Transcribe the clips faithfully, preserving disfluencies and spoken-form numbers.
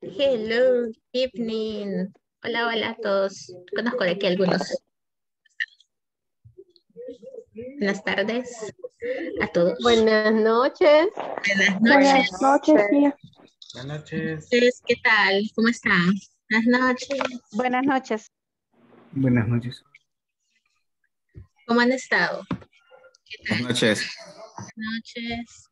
Hello, evening. Hola, hola a todos. Conozco de aquí algunos. Buenas tardes a todos. Buenas noches. Buenas Buenas noches. noches, tía. Buenas noches. Entonces, ¿qué tal? ¿Cómo están? Buenas noches. Buenas noches. Buenas noches. ¿Cómo han estado? ¿Qué tal? Buenas noches. Buenas noches.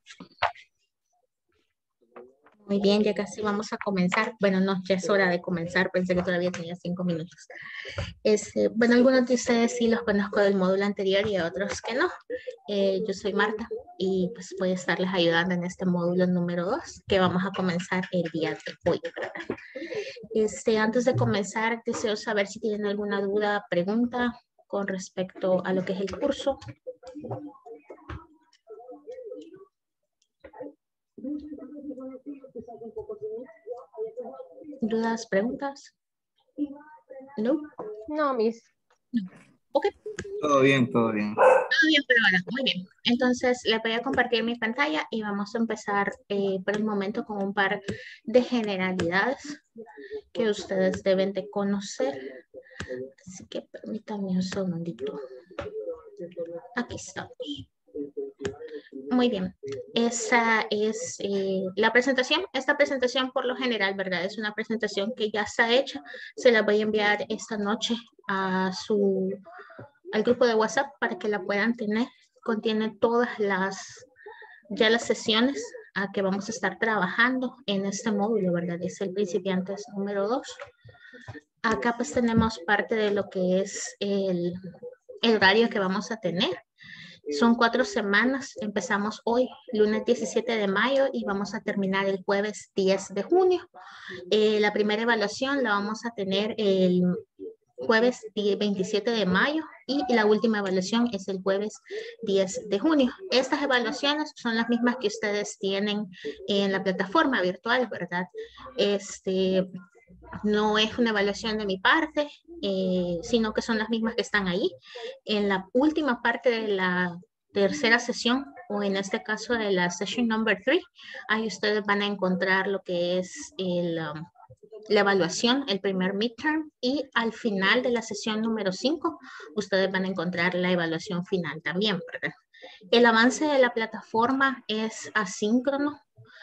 Muy bien, ya casi vamos a comenzar. Bueno, no, ya es hora de comenzar. Pensé que todavía tenía cinco minutos. Este, bueno, algunos de ustedes sí los conozco del módulo anterior y otros que no. Eh, yo soy Marta y pues voy a estarles ayudando en este módulo número dos que vamos a comenzar el día de hoy, ¿verdad? Este, antes de comenzar, deseo saber si tienen alguna duda, pregunta con respecto a lo que es el curso. ¿Dudas, preguntas? ¿No? No, mis. Ok. Todo bien, todo bien. Todo bien por ahora, muy bien. Entonces, les voy a compartir mi pantalla y vamos a empezar eh, por el momento con un par de generalidades que ustedes deben de conocer. Así que permítanme un segundito. Aquí estamos. Muy bien, esa es eh, la presentación. Esta presentación por lo general, ¿verdad? Es una presentación que ya está hecha. Se la voy a enviar esta noche a su, al grupo de WhatsApp para que la puedan tener. Contiene todas las, ya las sesiones a que vamos a estar trabajando en este módulo, ¿verdad? Es el principiantes número dos. Acá pues tenemos parte de lo que es el, el horario que vamos a tener. Son cuatro semanas, empezamos hoy, lunes diecisiete de mayo y vamos a terminar el jueves diez de junio. Eh, la primera evaluación la vamos a tener el jueves veintisiete de mayo y la última evaluación es el jueves diez de junio. Estas evaluaciones son las mismas que ustedes tienen en la plataforma virtual, ¿verdad? Este, no es una evaluación de mi parte, eh, sino que son las mismas que están ahí. En la última parte de la tercera sesión, o en este caso de la session number three, ahí ustedes van a encontrar lo que es el, um, la evaluación, el primer midterm, y al final de la sesión número cinco, ustedes van a encontrar la evaluación final también, ¿verdad? El avance de la plataforma es asíncrono.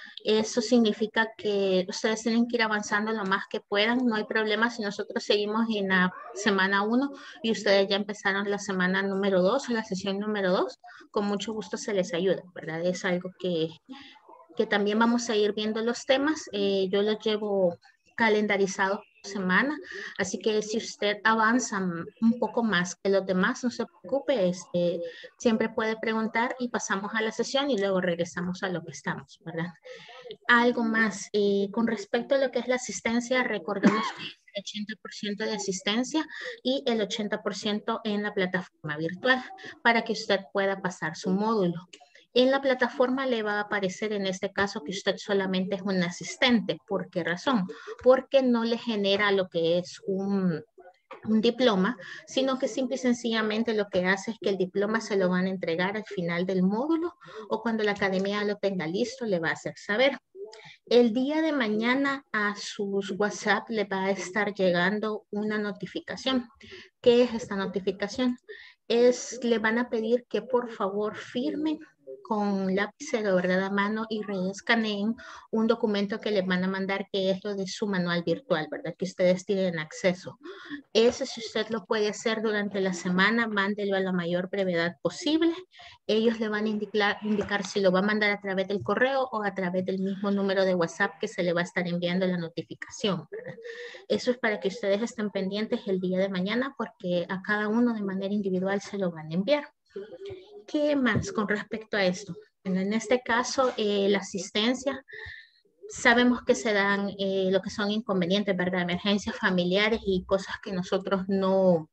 Eso significa que ustedes tienen que ir avanzando lo más que puedan. No hay problema si nosotros seguimos en la semana uno y ustedes ya empezaron la semana número dos o la sesión número dos. Con mucho gusto se les ayuda, ¿verdad? Es algo que, que también vamos a ir viendo los temas. Eh, yo los llevo calendarizados por semana, así que si usted avanza un poco más que los demás, no se preocupe, este, siempre puede preguntar y pasamos a la sesión y luego regresamos a lo que estamos, ¿verdad? Algo más, eh, con respecto a lo que es la asistencia, recordemos que el ochenta por ciento de asistencia y el ochenta por ciento en la plataforma virtual para que usted pueda pasar su módulo. En la plataforma le va a aparecer en este caso que usted solamente es un asistente. ¿Por qué razón? Porque no le genera lo que es un, un diploma, sino que simple y sencillamente lo que hace es que el diploma se lo van a entregar al final del módulo o cuando la academia lo tenga listo le va a hacer saber. El día de mañana a sus WhatsApp le va a estar llegando una notificación. ¿Qué es esta notificación? Es, le van a pedir que por favor firmen con lapicero, ¿verdad? A mano y reescaneen un documento que les van a mandar que es lo de su manual virtual, ¿verdad? Que ustedes tienen acceso. Ese, si usted lo puede hacer durante la semana, mándelo a la mayor brevedad posible. Ellos le van a indicar, indicar si lo va a mandar a través del correo o a través del mismo número de WhatsApp que se le va a estar enviando la notificación, ¿verdad? Eso es para que ustedes estén pendientes el día de mañana porque a cada uno de manera individual se lo van a enviar. ¿Qué más con respecto a esto? Bueno, en este caso, eh, la asistencia, sabemos que se dan eh, lo que son inconvenientes, ¿verdad? Emergencias familiares y cosas que nosotros no,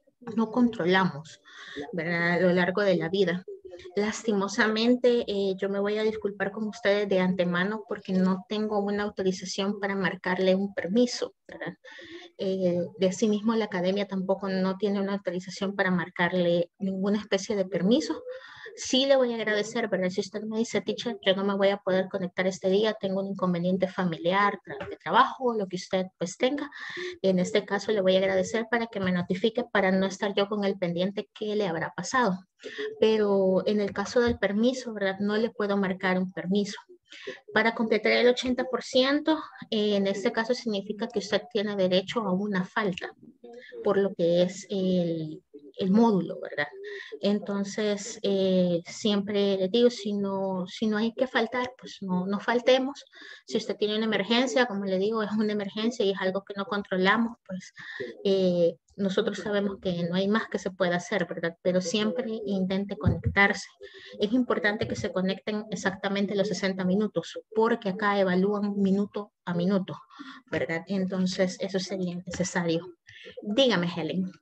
no controlamos, ¿verdad? A lo largo de la vida. Lastimosamente, eh, yo me voy a disculpar con ustedes de antemano porque no tengo una autorización para marcarle un permiso, ¿verdad? Eh, de asimismo, la academia tampoco no tiene una autorización para marcarle ninguna especie de permiso. Sí le voy a agradecer, ¿verdad? Si usted me dice, teacher, yo no me voy a poder conectar este día, tengo un inconveniente familiar, tra- de trabajo, lo que usted pues tenga. En este caso le voy a agradecer para que me notifique para no estar yo con el pendiente que le habrá pasado. Pero en el caso del permiso, ¿verdad? No le puedo marcar un permiso. Para completar el ochenta por ciento, eh, en este caso significa que usted tiene derecho a una falta por lo que es el, el módulo, ¿verdad? Entonces, eh, siempre les digo, si no, si no hay que faltar, pues no, no faltemos. Si usted tiene una emergencia, como le digo, es una emergencia y es algo que no controlamos, pues eh, nosotros sabemos que no hay más que se pueda hacer, ¿verdad? Pero siempre intente conectarse. Es importante que se conecten exactamente los sesenta minutos, porque acá evalúan minuto a minuto, ¿verdad? Entonces, eso sería necesario. Dígame, Helen.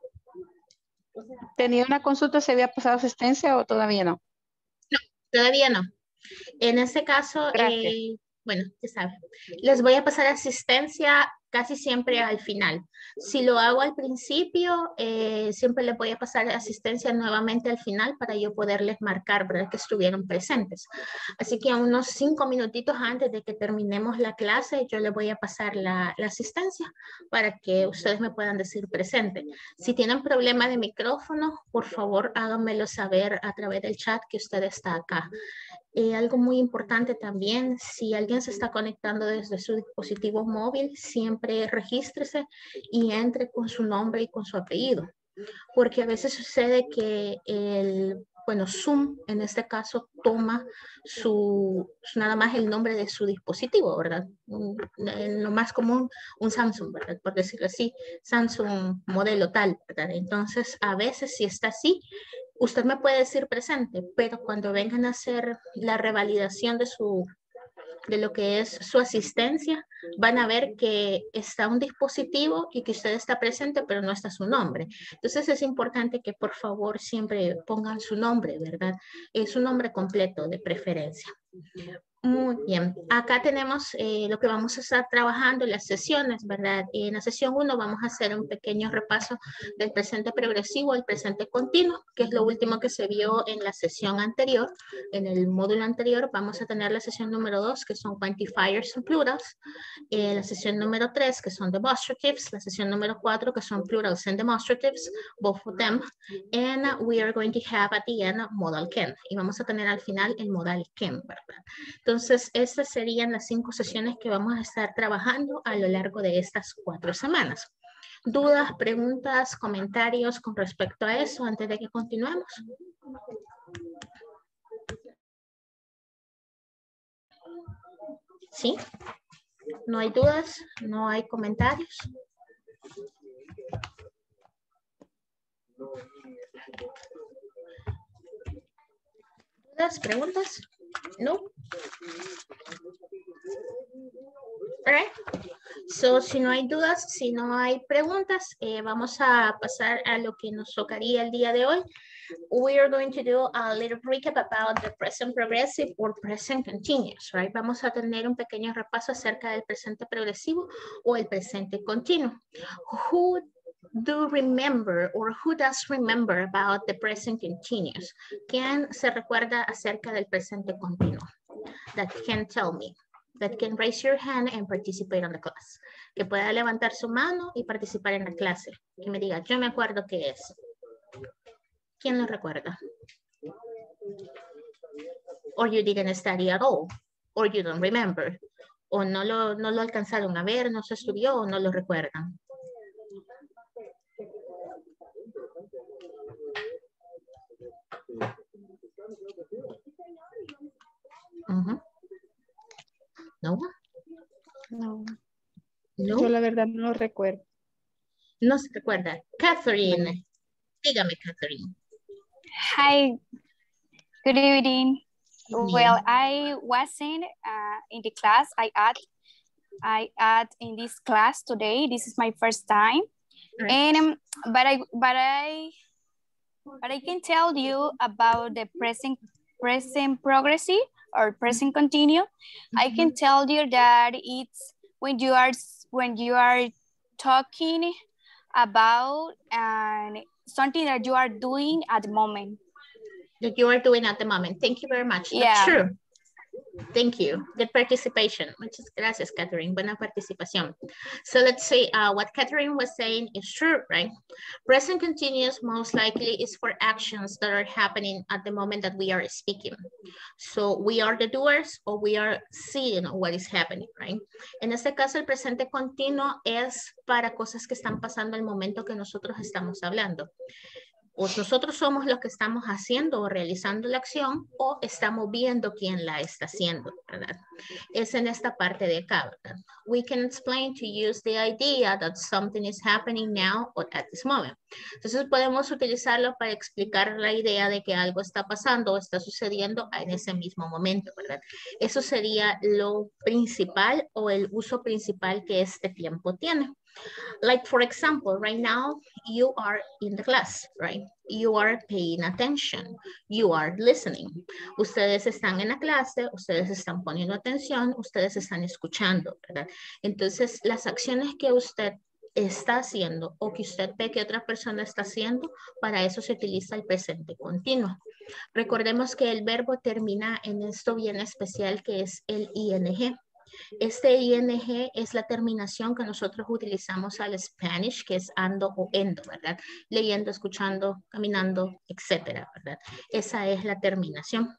¿Tenía una consulta, se había pasado asistencia o todavía no? Todavía no. En este caso, Gracias. eh, bueno, ya saben, les voy a pasar asistencia casi siempre al final. Si lo hago al principio, eh, siempre les voy a pasar asistencia nuevamente al final para yo poderles marcar, ¿verdad? Que estuvieron presentes. Así que a unos cinco minutitos antes de que terminemos la clase, yo les voy a pasar la, la asistencia para que ustedes me puedan decir presente. Si tienen problema de micrófono, por favor háganmelo saber a través del chat que usted está acá. Eh, algo muy importante también, si alguien se está conectando desde su dispositivo móvil, siempre regístrese y entre con su nombre y con su apellido. Porque a veces sucede que el, bueno, Zoom en este caso toma su, nada más el nombre de su dispositivo, ¿verdad? En lo más común, un Samsung, ¿verdad? Por decirlo así, Samsung modelo tal, ¿verdad? Entonces, a veces si está así, usted me puede decir presente, pero cuando vengan a hacer la revalidación de su de lo que es su asistencia, van a ver que está un dispositivo y que usted está presente, pero no está su nombre. Entonces es importante que por favor siempre pongan su nombre, ¿verdad? Es su nombre completo de preferencia. Muy bien, acá tenemos eh, lo que vamos a estar trabajando en las sesiones, ¿verdad? En la sesión uno vamos a hacer un pequeño repaso del presente progresivo al presente continuo, que es lo último que se vio en la sesión anterior. En el módulo anterior vamos a tener la sesión número dos, que son quantifiers and plurals, eh, la sesión número tres, que son demonstratives, la sesión número cuatro, que son plurals and demonstratives, both of them, and we are going to have at the end modal can, y vamos a tener al final el modal can, ¿verdad? Entonces, estas serían las cinco sesiones que vamos a estar trabajando a lo largo de estas cuatro semanas. ¿Dudas, preguntas, comentarios con respecto a eso antes de que continuemos? ¿Sí? ¿No hay dudas? ¿No hay comentarios? ¿Dudas, preguntas? No. All right. So, si no hay dudas, si no hay preguntas, eh, vamos a pasar a lo que nos tocaría el día de hoy. We are going to do a little recap about the present progressive or present continuous, right? Vamos a tener un pequeño repaso acerca del presente progresivo o el presente continuo. Who do remember or who does remember about the present continuous? ¿Quién se recuerda acerca del presente continuo? That can tell me. That can raise your hand and participate on the class. Que pueda levantar su mano y participar en la clase. Que me diga, yo me acuerdo qué es. ¿Quién lo recuerda? Or you didn't study at all. Or you don't remember. O no lo, no lo alcanzaron a ver, no se estudió o no lo recuerdan. Uh-huh. ¿No? No. No. Yo la verdad no lo recuerdo. No se recuerda. Catherine. No. Dígame, Catherine. Hi. Good evening. Yeah. Well, I wasn't uh, in the class. I add, I add in this class today. This is my first time, Right. and um, but I but I but I can tell you about the present present progressive or present continue. Mm-hmm. I can tell you that it's when you are when you are talking about and something that you are doing at the moment. that you are doing at the moment. Thank you very much. Yeah. That's true. Thank you. Good participation. Muchas gracias, Catherine. Buena participación. So let's say uh, what Catherine was saying is true, right? Present continuous most likely is for actions that are happening at the moment that we are speaking. So we are the doers or we are seeing what is happening, right? En este caso, el presente continuo es para cosas que están pasando al momento que nosotros estamos hablando. O nosotros somos los que estamos haciendo o realizando la acción o estamos viendo quién la está haciendo, ¿verdad? Es en esta parte de acá, ¿verdad? We can explain to use the idea that something is happening now or at this moment. Entonces podemos utilizarlo para explicar la idea de que algo está pasando o está sucediendo en ese mismo momento, ¿verdad? Eso sería lo principal o el uso principal que este tiempo tiene. Like, for example, right now, you are in the class, right? You are paying attention. You are listening. Ustedes están en la clase, ustedes están poniendo atención, ustedes están escuchando, ¿verdad? Entonces, las acciones que usted está haciendo o que usted ve que otra persona está haciendo, para eso se utiliza el presente continuo. Recordemos que el verbo termina en esto bien especial que es el ing. Este ing es la terminación que nosotros utilizamos al Spanish, que es ando o endo, ¿verdad? Leyendo, escuchando, caminando, etcétera, ¿verdad? Esa es la terminación.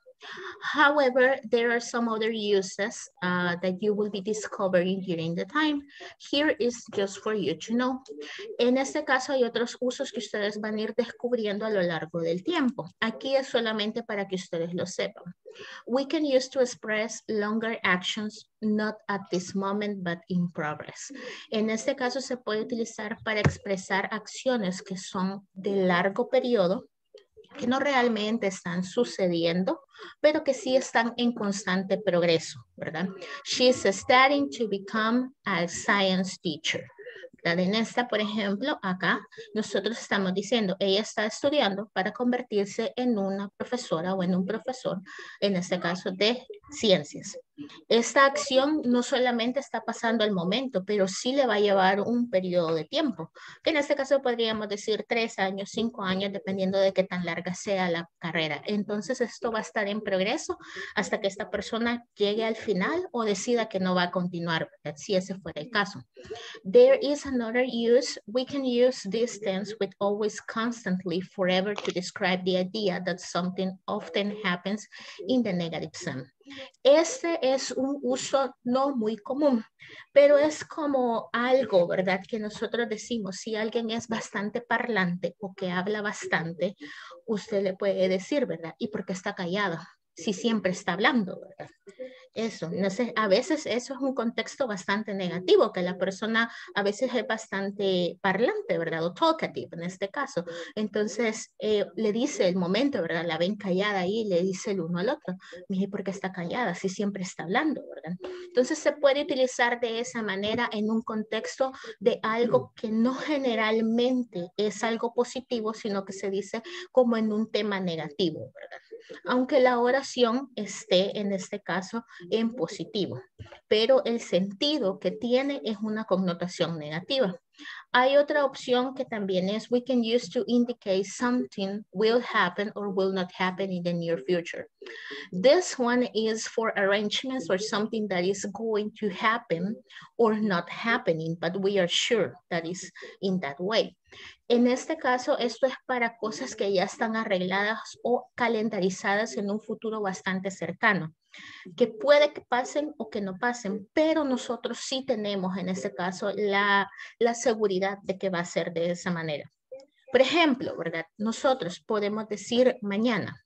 However, there are some other uses uh, that you will be discovering during the time. Here is just for you to know. En este caso hay otros usos que ustedes van a ir descubriendo a lo largo del tiempo. Aquí es solamente para que ustedes lo sepan. We can use to express longer actions, not at this moment, but in progress. En este caso se puede utilizar para expresar acciones que son de largo periodo, que no realmente están sucediendo, pero que sí están en constante progreso, ¿verdad? She's studying to become a science teacher. ¿Verdad? En esta, por ejemplo, acá, nosotros estamos diciendo, ella está estudiando para convertirse en una profesora o en un profesor, en este caso de ciencias. Esta acción no solamente está pasando al momento, pero sí le va a llevar un periodo de tiempo, que en este caso podríamos decir tres años, cinco años, dependiendo de qué tan larga sea la carrera. Entonces esto va a estar en progreso hasta que esta persona llegue al final o decida que no va a continuar, ¿verdad? Si ese fuera el caso. There is another use. We can use this tense with always, constantly, forever to describe the idea that something often happens in the negative sense. Este es un uso no muy común, pero es como algo, ¿verdad? Que nosotros decimos, si alguien es bastante parlante o que habla bastante, usted le puede decir, ¿verdad? ¿Y por qué está callado? Si siempre está hablando, ¿verdad? Eso, no sé, a veces eso es un contexto bastante negativo, que la persona a veces es bastante parlante, ¿verdad? O talkative en este caso. Entonces, eh, le dice el momento, ¿verdad? La ven callada ahí, le dice el uno al otro. Mire, ¿por qué está callada? Si siempre está hablando, ¿verdad? Entonces, se puede utilizar de esa manera en un contexto de algo que no generalmente es algo positivo, sino que se dice como en un tema negativo, ¿verdad? Aunque la oración esté en este caso en positivo, pero el sentido que tiene es una connotación negativa. Hay otra opción que también es we can use to indicate something will happen or will not happen in the near future. This one is for arrangements or something that is going to happen or not happening, but we are sure that is in that way. En este caso, esto es para cosas que ya están arregladas o calendarizadas en un futuro bastante cercano, que puede que pasen o que no pasen, pero nosotros sí tenemos en este caso la, la seguridad de que va a ser de esa manera. Por ejemplo, ¿verdad? Nosotros podemos decir mañana,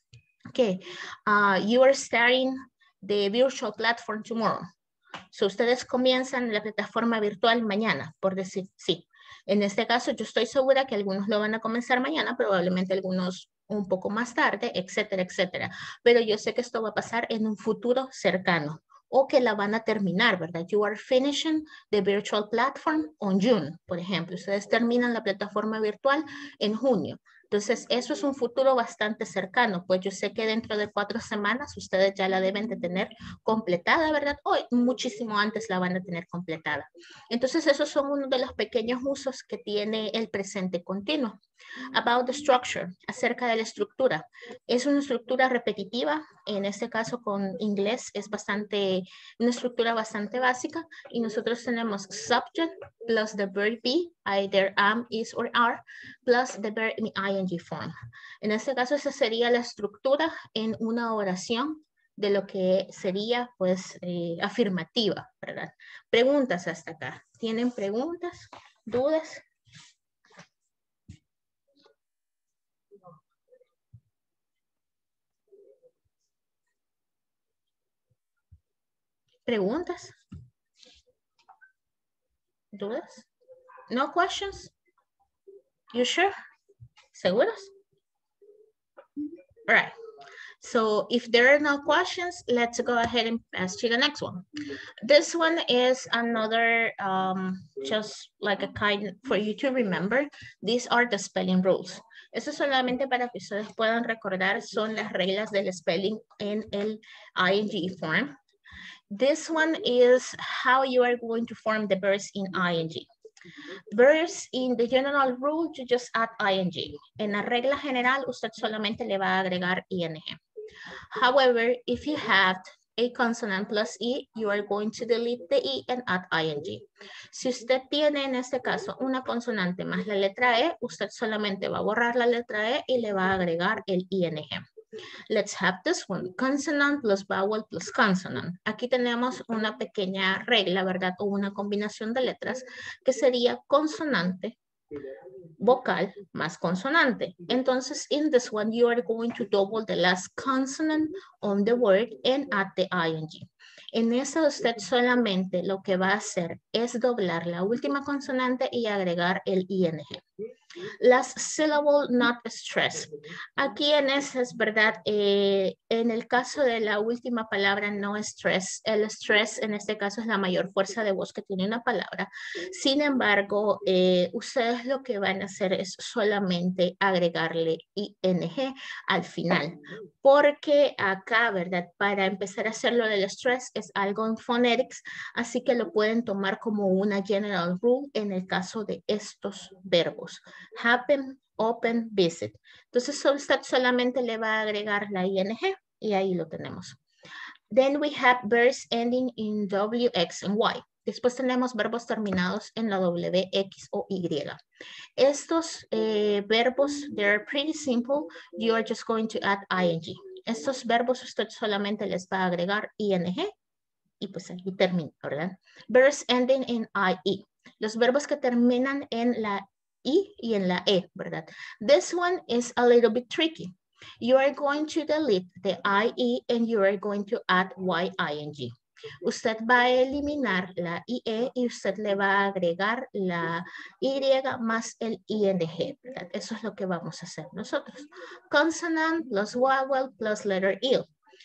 que uh, you are starting the virtual platform tomorrow. So, ustedes comienzan la plataforma virtual mañana, por decir sí. En este caso, yo estoy segura que algunos lo van a comenzar mañana, probablemente algunos un poco más tarde, etcétera, etcétera. Pero yo sé que esto va a pasar en un futuro cercano o que la van a terminar, ¿verdad? You are finishing the virtual platform on June, por ejemplo. Ustedes terminan la plataforma virtual en junio. Entonces, eso es un futuro bastante cercano, pues yo sé que dentro de cuatro semanas ustedes ya la deben de tener completada, ¿verdad? Hoy, muchísimo antes la van a tener completada. Entonces, esos son uno de los pequeños usos que tiene el presente continuo. About the structure, acerca de la estructura. Es una estructura repetitiva, en este caso con inglés es bastante, una estructura bastante básica y nosotros tenemos subject plus the verb be, either am, is or are, plus the verb in ing form. En este caso esa sería la estructura en una oración de lo que sería pues eh, afirmativa, ¿verdad? Preguntas hasta acá. ¿Tienen preguntas? ¿Dudas? ¿Preguntas? ¿Dudas? No questions? You sure? ¿Seguros? All right. So if there are no questions, let's go ahead and pass to the next one. This one is another, um, just like a kind for you to remember. These are the spelling rules. Eso solamente para que ustedes puedan recordar son las reglas del spelling en el ing form. This one is how you are going to form the verbs in ing. Verbs in the general rule, you just add ing. En la regla general, usted solamente le va a agregar ing. However, if you have a consonant plus e, you are going to delete the e and add ing. Si usted tiene en este caso una consonante más la letra e, usted solamente va a borrar la letra e y le va a agregar el ing. Let's have this one, consonant plus vowel plus consonant. Aquí tenemos una pequeña regla, ¿verdad? O una combinación de letras que sería consonante, vocal más consonante. Entonces, in this one, you are going to double the last consonant on the word and add the ing. En esa usted solamente lo que va a hacer es doblar la última consonante y agregar el ing. Last syllable not stressed. Aquí en ese es verdad, eh, en el caso de la última palabra no stress, el stress en este caso es la mayor fuerza de voz que tiene una palabra. Sin embargo, eh, ustedes lo que van a hacer es solamente agregarle ing al final. Porque acá, ¿verdad? Para empezar a hacerlo del stress es algo en phonetics, así que lo pueden tomar como una general rule en el caso de estos verbos. Happen, open, visit. Entonces usted solamente le va a agregar la ing y ahí lo tenemos. Then we have verbs ending in W, X, and Y. Después tenemos verbos terminados en la W, X o Y. Estos eh, verbos, they're pretty simple. You are just going to add ing. Estos verbos usted solamente les va a agregar ing y pues aquí termina, ¿verdad? Verbs ending in I E. Los verbos que terminan en la I y en la E, ¿verdad? This one is a little bit tricky. You are going to delete the I E and you are going to add Y I N G. Usted va a eliminar la I E y usted le va a agregar la Y más el ing, ¿verdad? Eso es lo que vamos a hacer nosotros. Consonant plus vowel plus letter I.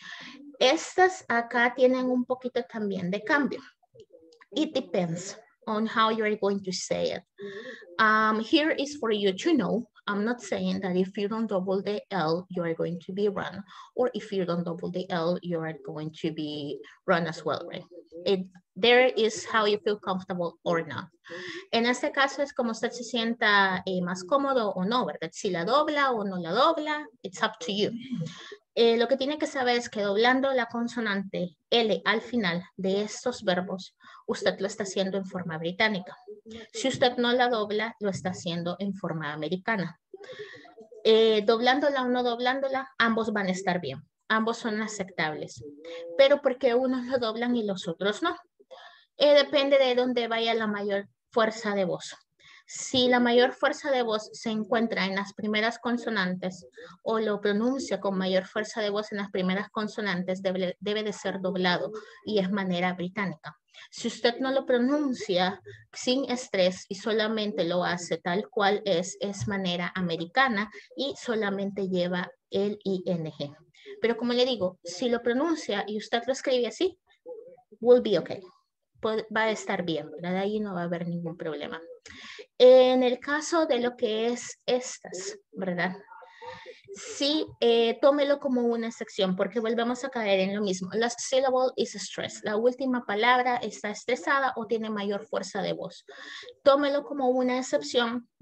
Estas acá tienen un poquito también de cambio. It depends on how you're going to say it. Um, here is for you to know. I'm not saying that if you don't double the L, you are going to be run, or if you don't double the L, you are going to be run as well, right? It, there is how you feel comfortable or not. En este caso es como usted se sienta eh, más cómodo o no, ¿verdad? Si la dobla o no la dobla, it's up to you. Eh, lo que tiene que saber es que doblando la consonante L al final de estos verbos, usted lo está haciendo en forma británica. Si usted no la dobla, lo está haciendo en forma americana. Eh, doblándola o no doblándola, ambos van a estar bien. Ambos son aceptables. Pero porque unos lo doblan y los otros no. Eh, depende de dónde vaya la mayor fuerza de voz. Si la mayor fuerza de voz se encuentra en las primeras consonantes o lo pronuncia con mayor fuerza de voz en las primeras consonantes, debe, debe de ser doblado y es manera británica. Si usted no lo pronuncia sin estrés y solamente lo hace tal cual es, es manera americana y solamente lleva el ing. Pero como le digo, si lo pronuncia y usted lo escribe así, will be okay. Va a estar bien, ¿verdad? Ahí no va a haber ningún problema. En el caso de lo que es estas, ¿verdad? Sí, eh, tómelo como una excepción porque volvemos a caer en lo mismo. La syllable is stress. La última palabra está estresada o tiene mayor fuerza de voz. Tómelo como una excepción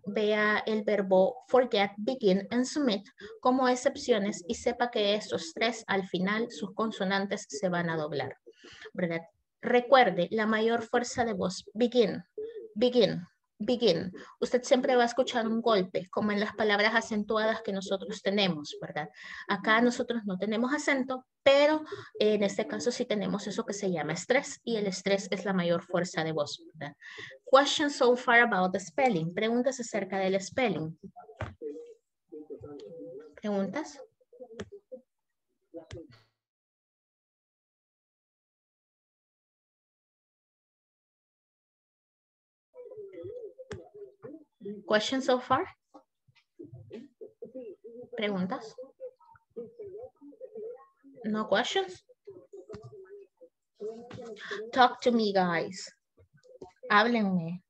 vea el verbo forget, begin and submit como excepciones y sepa que estos tres al final sus consonantes se van a doblar, ¿verdad? Recuerde, la mayor fuerza de voz, begin, begin, begin. Usted siempre va a escuchar un golpe, como en las palabras acentuadas que nosotros tenemos, ¿verdad? Acá nosotros no tenemos acento, pero en este caso sí tenemos eso que se llama estrés, y el estrés es la mayor fuerza de voz, ¿verdad? Questions so far about the spelling. Preguntas acerca del spelling. ¿Preguntas? Questions so far? ¿Preguntas? No questions? Talk to me, guys. Háblenme.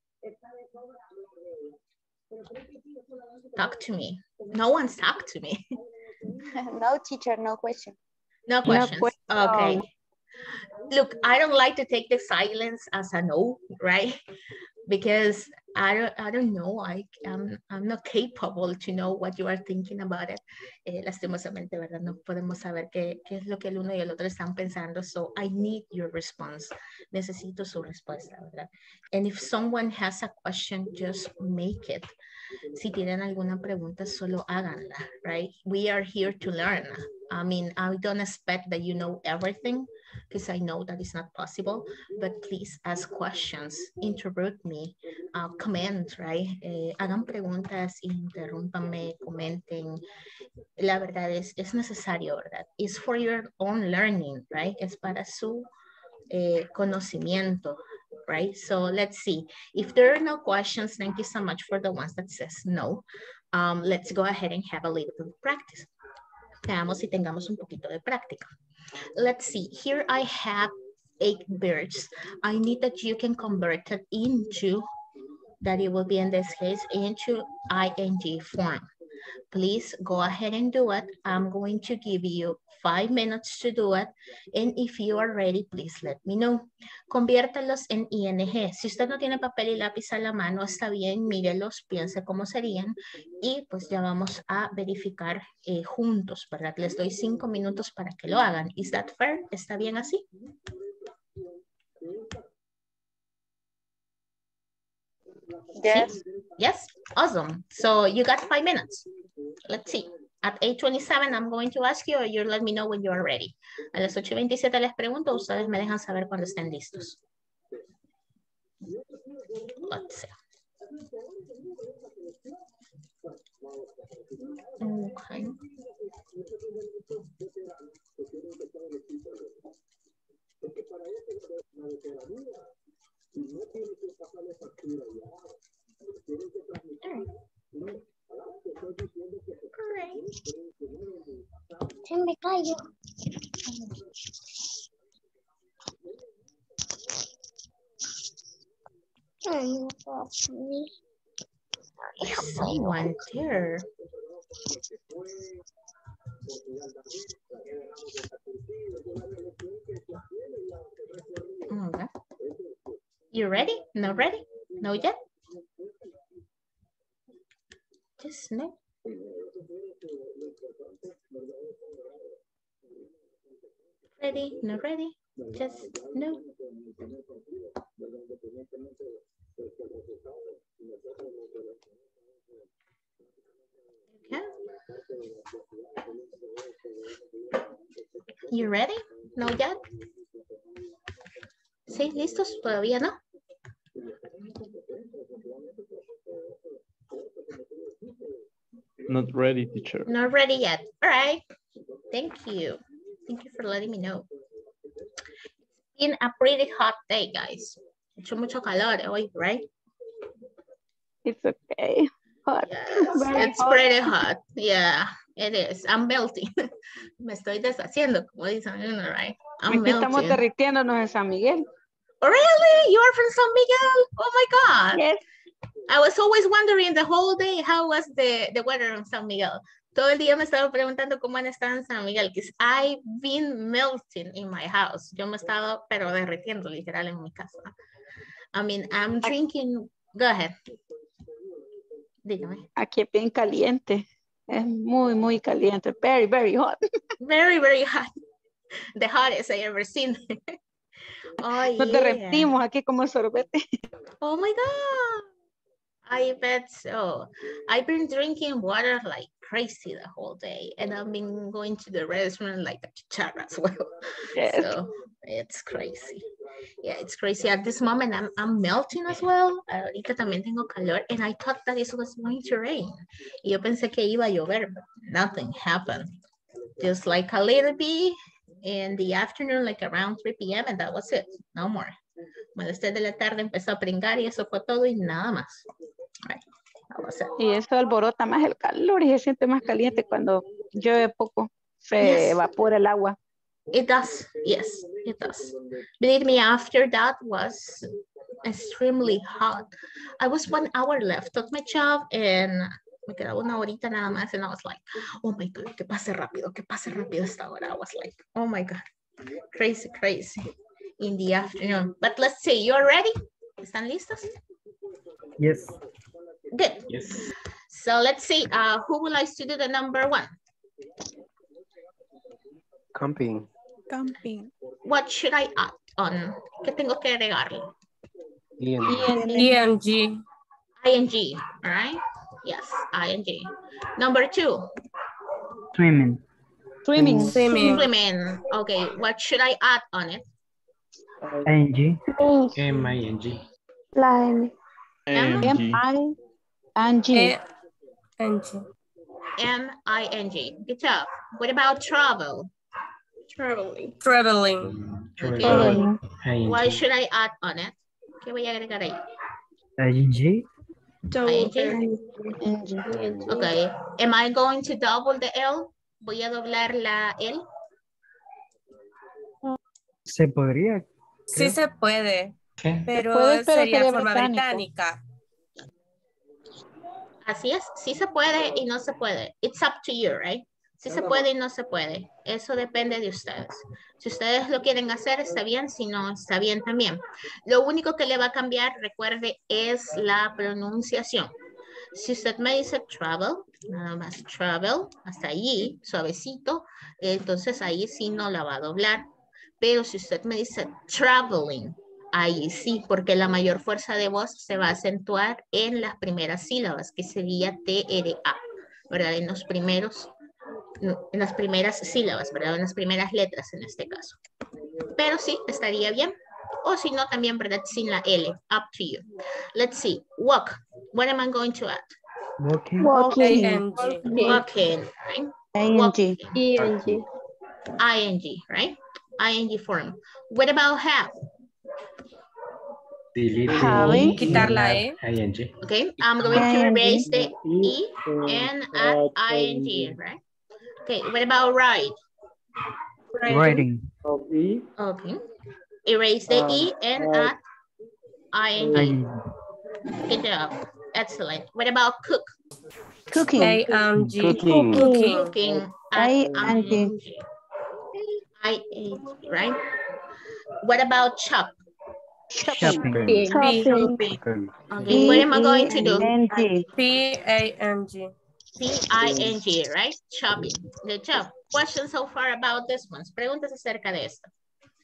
Talk to me. No one's talked to me. No, teacher, no question. No questions. question. Okay. Look, I don't like to take the silence as a no, right? Because I don't, I don't know. I, I'm, I'm not capable to know what you are thinking about it. Eh, lastimosamente, ¿verdad? No podemos saber qué, qué es lo que el uno y el otro están pensando. So I need your response. Necesito su respuesta, ¿verdad? And if someone has a question, just make it. Si tienen alguna pregunta, solo háganla, right? We are here to learn. I mean, I don't expect that you know everything, because I know that is not possible, but please ask questions, interrupt me, uh, comment, right? Eh, hagan preguntas, interrúmpanme, comenten. La verdad es, es necesario, ¿verdad? It's for your own learning, right? Es para su eh, conocimiento, right? So let's see. If there are no questions, thank you so much for the ones that says no. Um, let's go ahead and have a little bit of practice. Veamos si tengamos un poquito de práctica. Let's see, here I have eight birds. I need that you can convert it into, that it will be in this case, into I N G form. Please go ahead and do it. I'm going to give you five minutes to do it. And if you are ready, please let me know. Conviértalos en I N G. Si usted no tiene papel y lápiz a la mano, está bien, mírelos, piense cómo serían. Y pues ya vamos a verificar eh, juntos, ¿verdad? Les doy cinco minutos para que lo hagan. Is that fair? ¿Está bien así? Yes. Sí? Yes? Awesome. So you got five minutes. Let's see. At eight twenty-seven, I'm going to ask you, or you let me know when you are ready. A las ocho veintisiete les pregunto, ustedes me dejan saber cuando estén listos. Let's see. Okay. Se me cayó. Ay, papi. Is someone there? Okay. You ready? Not ready? No yet? Just no. Ready? Not ready? Just no. Okay. You ready? No yet? ¿Sí? ¿Listos? ¿Todavía no? Not ready, teacher. Not ready yet. All right. Thank you. Thank you for letting me know. It's been a pretty hot day, guys. Ha hecho mucho calor hoy, right? It's okay. Hot. Yes, Very it's hot. pretty hot. Yeah, it is. I'm melting. Me estoy deshaciendo, como dicen, you know, right? I'm Aquí estamos melting. derritiéndonos en San Miguel. Oh, really? You are from San Miguel? Oh my God. Yes. I was always wondering the whole day how was the, the weather in San Miguel. Todo el día me estaba preguntando cómo han estado en San Miguel, because I've been melting in my house. Yo me estaba, pero derritiendo literal en mi casa. I mean, I'm drinking, go ahead. Dígame. Aquí es bien caliente. Es muy, muy caliente. Very, very hot. Very, very hot. The hottest I ever seen. Oh, Nos yeah. derretimos aquí como sorbete. Oh my God. I bet so. I've been drinking water like crazy the whole day, and I've been going to the restaurant like a chicharra as well. Yes. So it's crazy. Yeah, it's crazy. At this moment, I'm, I'm melting as well. Ahorita también tengo calor, and I thought that it was going to rain. Y yo pensé que iba a llover, but nothing happened. Just like a little bit in the afternoon, like around three p m, and that was it. No more. Bueno, después de la tarde empezó a pringar y eso fue todo y nada más. Right. That was it. Y eso alborota más el calor y se siente más caliente cuando llueve poco. Se Yes. evapora el agua. It does, yes, it does. Believe me, after that was extremely hot. I was one hour left of my job and me quedaba una horita nada más and I was like, oh my God, que pase rápido, que pase rápido esta hora. I was like, oh my God, crazy, crazy in the afternoon. But let's see, you're ready? ¿Están listos? Yes. Good. Yes. So let's see, uh, who would like to do the number one? Camping. Camping. What should I add on? ¿Qué tengo que agregarle? Ing. I N G. ing, all right? Yes, ing. Number two, Swimming. Swimming. Swimming. swimming. Okay, what should I add on it? ing. M I N G. La N. M M I N G. E N G. M I N G. Good job. What about travel? Traveling. Traveling. Okay. Traveling. Why ing. should I add on it? ¿Qué voy a agregar ahí? ing. ing. Okay. Am I going to double the L? Voy a doblar la L. Se podría. Sí se puede, ¿Qué? pero puede, pero sería sería forma británico. británica. Así es. Sí se puede y no se puede. It's up to you, right? Sí se puede y no se puede. Eso depende de ustedes. Si ustedes lo quieren hacer, está bien. Si no, está bien también. Lo único que le va a cambiar, recuerde, es la pronunciación. Si usted me dice travel, nada más travel, hasta allí, suavecito, entonces ahí sí no la va a doblar. Pero si usted me dice traveling, ahí sí, porque la mayor fuerza de voz se va a acentuar en las primeras sílabas, que sería T R A, ¿verdad? En los primeros, en las primeras sílabas, ¿verdad? En las primeras letras en este caso. Pero sí, estaría bien. O si no, también, ¿verdad? Sin la L. Up to you. Let's see. Walk. What am I going to add? Walking. Walking. A N G. Walking, right? I N G. Walking. ing. ing, right? ing form. What about have? Delete Having. the Quitar la E. ing. Okay, I'm going to ing. erase the E and add ing, right? Okay, what about ride? Writing. Okay. Erase the E and add ing. ing. Good job. Excellent. What about cook? Cooking. A N G. Cooking. Cooking. Cooking. Add I N G. ing. ing, right? What about chop? Shopping. B. Shopping. Okay, what am I going to do? P E N G. P A N G. P I N G, right? Shopping. Good job. Questions so far about this one? Preguntas acerca de esto.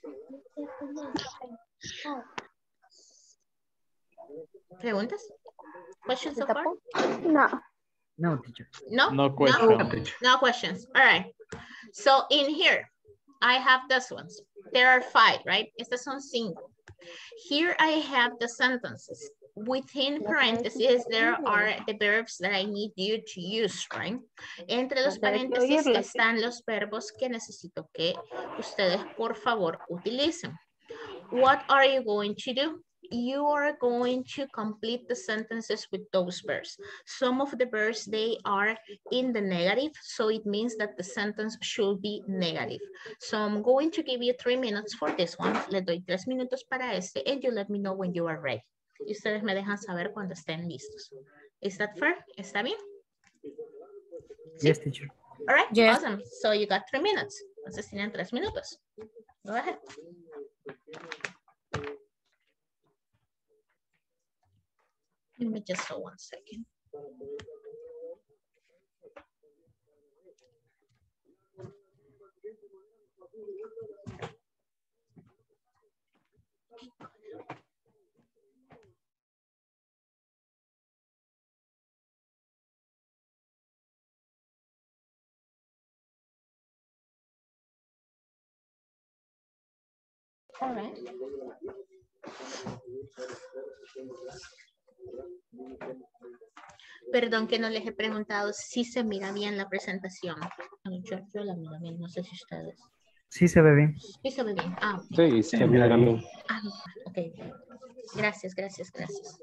¿Preguntas? Questions so far? No. No, teacher. No? No No, question. no questions. All right. So in here, I have these ones. There are five, right? Estas son cinco. Here I have the sentences. Within parentheses, there are the verbs that I need you to use, right? Entre los paréntesis están los verbos que necesito que ustedes, por favor, utilicen. What are you going to do? You are going to complete the sentences with those verbs. Some of the verbs, they are in the negative, so it means that the sentence should be negative. So I'm going to give you three minutes for this one. Le doy tres minutos para este, and you let me know when you are ready. Y ustedes me dejan saber cuando estén listos. Is that fair? ¿Está bien? Yes, teacher. All right, Yes. awesome. So you got three minutes. Entonces tienen tres minutos. Go ahead. Give me just for one second. All right. Perdón que no les he preguntado si se mira bien la presentación. Yo, yo la miro bien, no sé si ustedes. Sí se ve bien. Sí se ve bien. Ah, ok. Sí, se mira bien. Ah, ok. Gracias, gracias, gracias.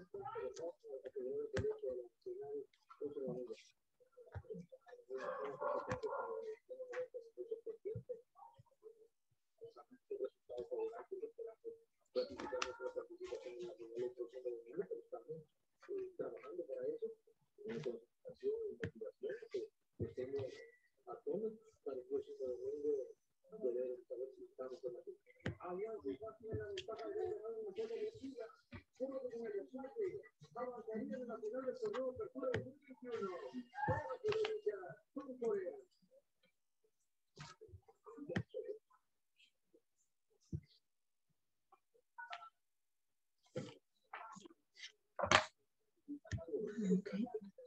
Okay.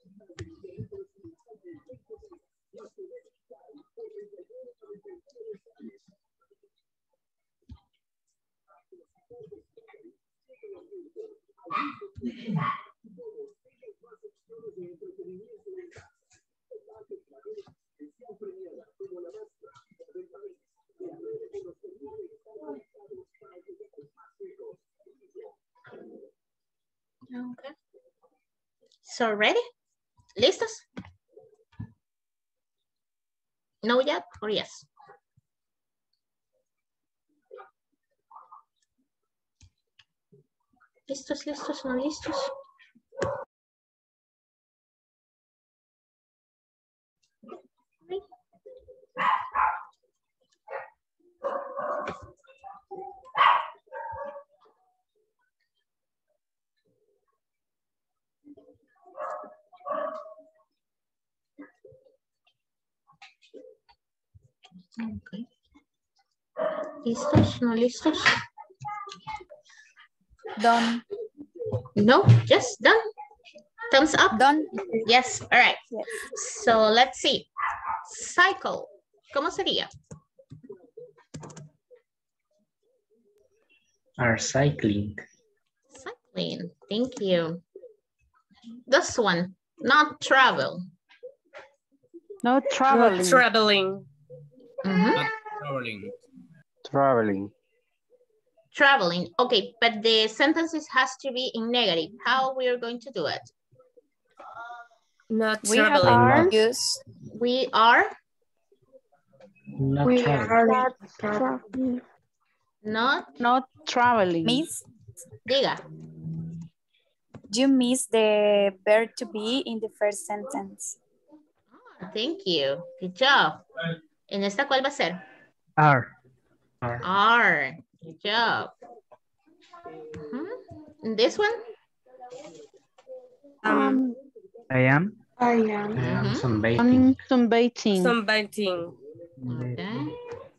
Okay. So ready? ¿Listos? No yet or yes? ¿Listos, listos, no listos? Okay. ¿Listos? ¿No listos? Done. No, yes, done. Thumbs up. Done. Yes, all right. Yes. So let's see. Cycle. ¿Cómo sería? Are cycling. Cycling. Thank you. This one, not travel. No traveling. Traveling. Mhm. Traveling. Traveling. Traveling. Okay, but the sentences has to be in negative. How we are going to do it? Not We have traveling. used We are Not We traveling. are not traveling. not, Not traveling. miss. diga. You miss the verb to be in the first sentence. Thank you. Good job. ¿En esta cuál va a ser? Are. Are. Are. Good job. Mhm. And this one? Um, I am. I am. I am Mhm. sunbathing. Sunbathing. sunbathing. Okay.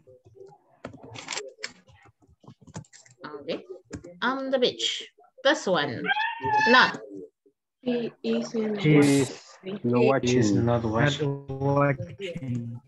Okay. On the beach. This one. Not. He is in She is Is He no is watching. not not watching. watching.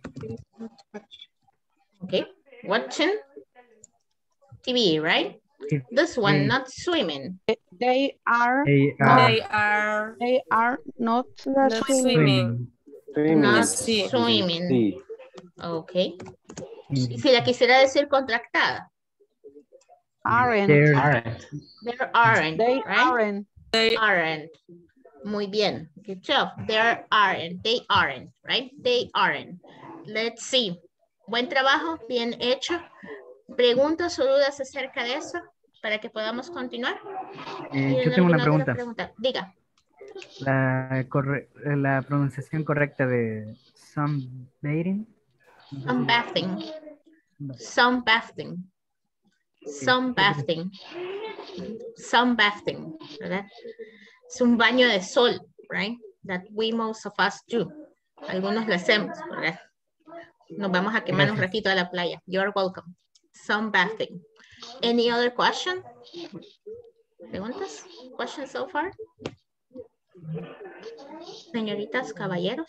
Okay. Watching T V, right? This one, They- not swimming. They are They not, are They are they are not Not not swimming. swimming. Swimming. Not Sí. swimming. Sí. Okay. Y in- si la quisiera decir contractada, aren't. They're Aren't. there aren't, They right? aren't. They Aren't. Muy bien. Good job. There aren't. They aren't, right? They aren't. Let's see. Buen trabajo, bien hecho. ¿Preguntas o dudas acerca de eso para que podamos continuar? eh, yo ¿Tienen tengo una alguna otra pregunta. Diga. La, corre- la pronunciación correcta de sunbathing. Sunbathing. Sunbathing. Sunbathing. Sunbathing, ¿verdad? Es un baño de sol. right? That we most of us do. Algunos lo hacemos, ¿verdad? Nos vamos a quemar un ratito a la playa. You're welcome. Sunbathing. Any other question? ¿Preguntas? Questions so far? Señoritas, caballeros.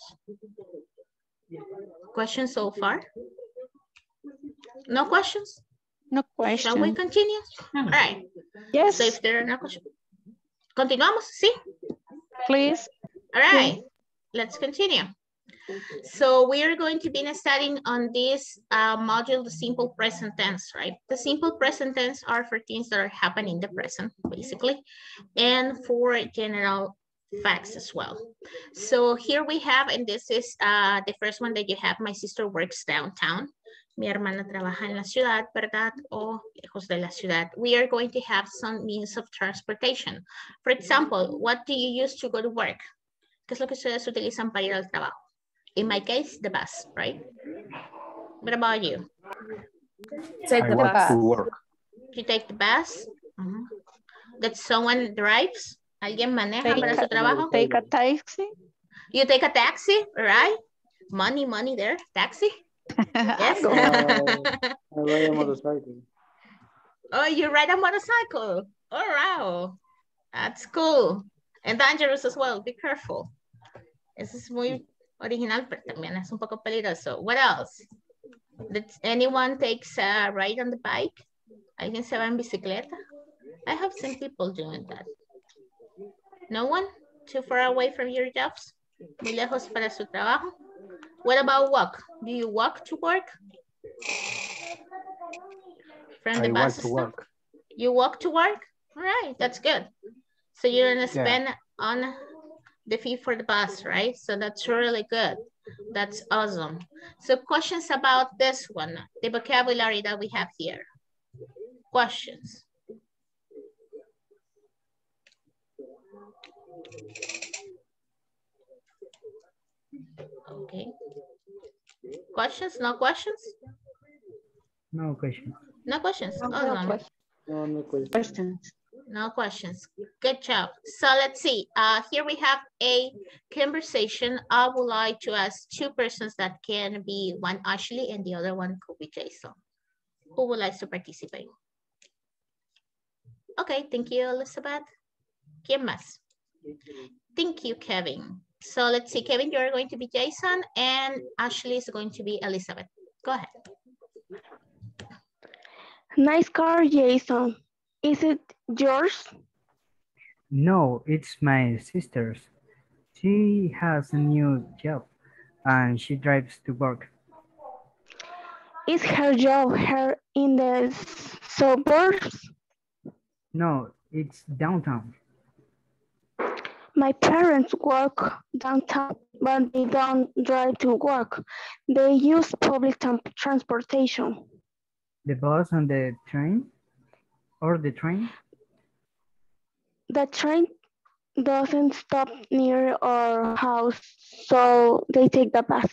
Questions so far? No questions? No Shall we question. continue? All right. Yes, So if there are no questions. Continuamos, sí. please. All right. Let's continue. So we are going to be studying on this uh, module, the simple present tense, right? The simple present tense are for things that are happening in the present, basically, and for general facts as well. So here we have, and this is uh, the first one that you have, my sister works downtown. Mi hermana trabaja en la ciudad, ¿verdad? O lejos de la ciudad. We are going to have some means of transportation. For example, what do you use to go to work? ¿Qué es lo que ustedes utilizan para ir al trabajo? In my case, the bus, right? What about you? Take I the walk bus. to work. You take the bus? Uh-huh. That someone drives? ¿Alguien maneja Take para su a, trabajo? take a taxi. You take a taxi, right? Money, money there, taxi? Yes. I ride a motorcycle. Oh, you ride a motorcycle. Oh, wow. That's cool. And dangerous as well. Be careful. Eso es muy original, pero también es un poco peligroso. What else? Did anyone takes a ride on the bike? ¿Alguien se va en bicicleta? I have seen people doing that. No one? Too far away from your jobs? Muy lejos para su trabajo? What about walk? Do you walk to work? From the I bus walk to stop? work. You walk to work? All right, that's good. So you're gonna Yeah. spend on the fee for the bus, right? So that's really good. That's awesome. So questions about this one, the vocabulary that we have here. Questions. Okay. Questions? No questions? No question. No questions. No Awesome. question. No, no question. Questions. No questions. Good job. So let's see. Uh, here we have a conversation. I would like to ask two persons that can be one Ashley and the other one could be Jason. Who would like to participate? Okay, thank you, Elizabeth. ¿Quién más? Thank you, Kevin. So let's see, Kevin, you're going to be Jason and Ashley is going to be Elizabeth. Go ahead. Nice car, Jason. Is it yours? No, it's my sister's. She has a new job and she drives to work. Is her job here in the suburbs? No, it's downtown. My parents work downtown, but they don't drive to work. They use public transportation. The bus and the train? Or the train? The train doesn't stop near our house, so they take the bus.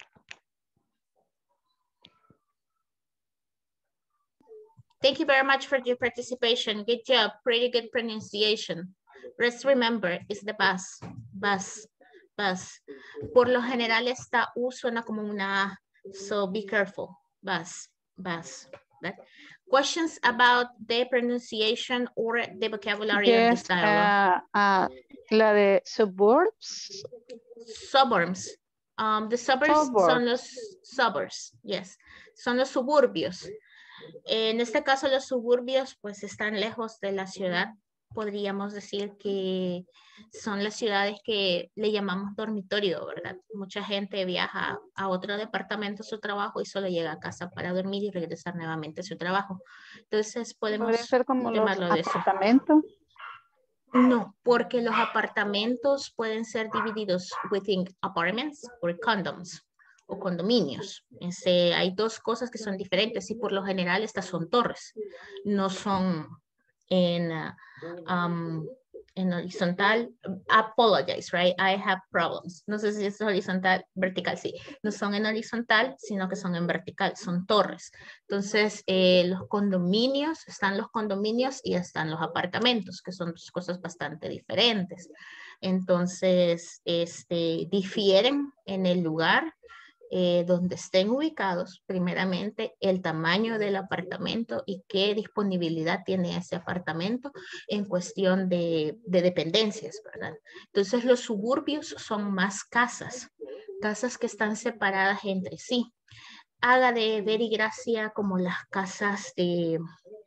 Thank you very much for your participation. Good job. Pretty good pronunciation. Let's remember, it's the bus, bus, bus. Por lo general, esta U suena como una A, so be careful. Bus, bus. That. Questions about the pronunciation or the vocabulary of this Yes, dialogue? uh, uh, la de suburbs. Suburbs. Um, the suburbs Suburbs. son los suburbs, yes. Son los suburbios. En este caso, los suburbios pues están lejos de la ciudad. Podríamos decir que son las ciudades que le llamamos dormitorio, ¿verdad? Mucha gente viaja a otro departamento a su trabajo y solo llega a casa para dormir y regresar nuevamente a su trabajo. Entonces podemos Podría ser como los llamarlo de eso. apartamentos. No, porque los apartamentos pueden ser divididos within apartments or condoms o condominios. Este, hay dos cosas que son diferentes y por lo general estas son torres, no son en, uh, um, en horizontal, apologize, right? I have problems. No sé si es horizontal, vertical, sí. No son en horizontal, sino que son en vertical, son torres. Entonces, eh, los condominios, están los condominios y están los apartamentos, que son dos cosas bastante diferentes. Entonces, este, difieren en el lugar Eh, donde estén ubicados, primeramente el tamaño del apartamento y qué disponibilidad tiene ese apartamento en cuestión de, de dependencias, ¿verdad? Entonces los suburbios son más casas, casas que están separadas entre sí. Haga de ver y gracia como las casas de,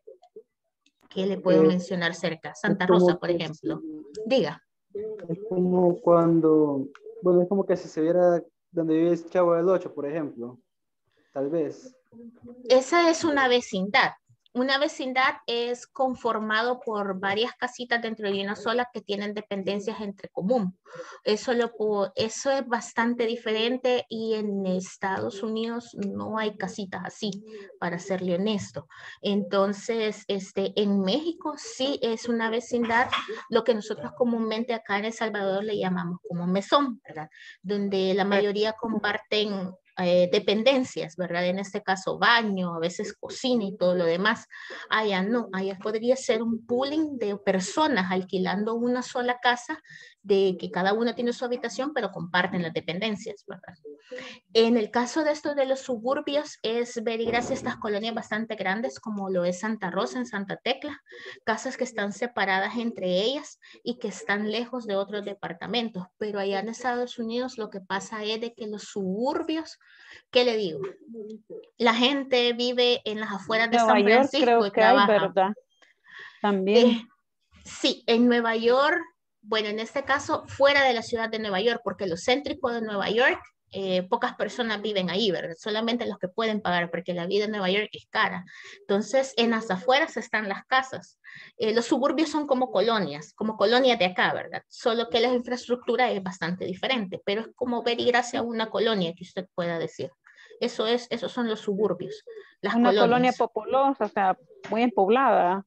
¿qué le puedo Eh, mencionar cerca? Santa es como Rosa, por que ejemplo. si- Diga. Es como cuando, bueno, es como que si se viera donde vive el Chavo del Ocho, por ejemplo, tal vez. Esa es una vecindad. Una vecindad es conformado por varias casitas dentro de una sola que tienen dependencias entre común. Eso, lo puedo, eso es bastante diferente y en Estados Unidos no hay casitas así, para serle honesto. Entonces, este, en México sí es una vecindad, lo que nosotros comúnmente acá en El Salvador le llamamos como mesón, ¿verdad? Donde la mayoría comparten Eh, dependencias, ¿verdad? En este caso baño, a veces cocina y todo lo demás. Allá no, allá podría ser un pooling de personas alquilando una sola casa de que cada una tiene su habitación, pero comparten las dependencias, ¿verdad? En el caso de esto de los suburbios es ver y gracias a estas colonias bastante grandes como lo es Santa Rosa en Santa Tecla, casas que están separadas entre ellas y que están lejos de otros departamentos, pero allá en Estados Unidos lo que pasa es de que los suburbios, ¿qué le digo? La gente vive en las afueras de Nueva San York Francisco creo y que hay, trabaja. ¿verdad? También. Eh, sí, en Nueva York, bueno, en este caso fuera de la ciudad de Nueva York, porque lo céntrico de Nueva York, eh, pocas personas viven ahí, ¿verdad? Solamente los que pueden pagar, porque la vida en Nueva York es cara. Entonces, en las afueras están las casas. Eh, los suburbios son como colonias, como colonias de acá, ¿verdad? Solo que la infraestructura es bastante diferente, pero es como ver y gracia a una colonia que usted pueda decir. Eso es, esos son los suburbios, las Una colonia colonias. populosa, o sea, muy empoblada.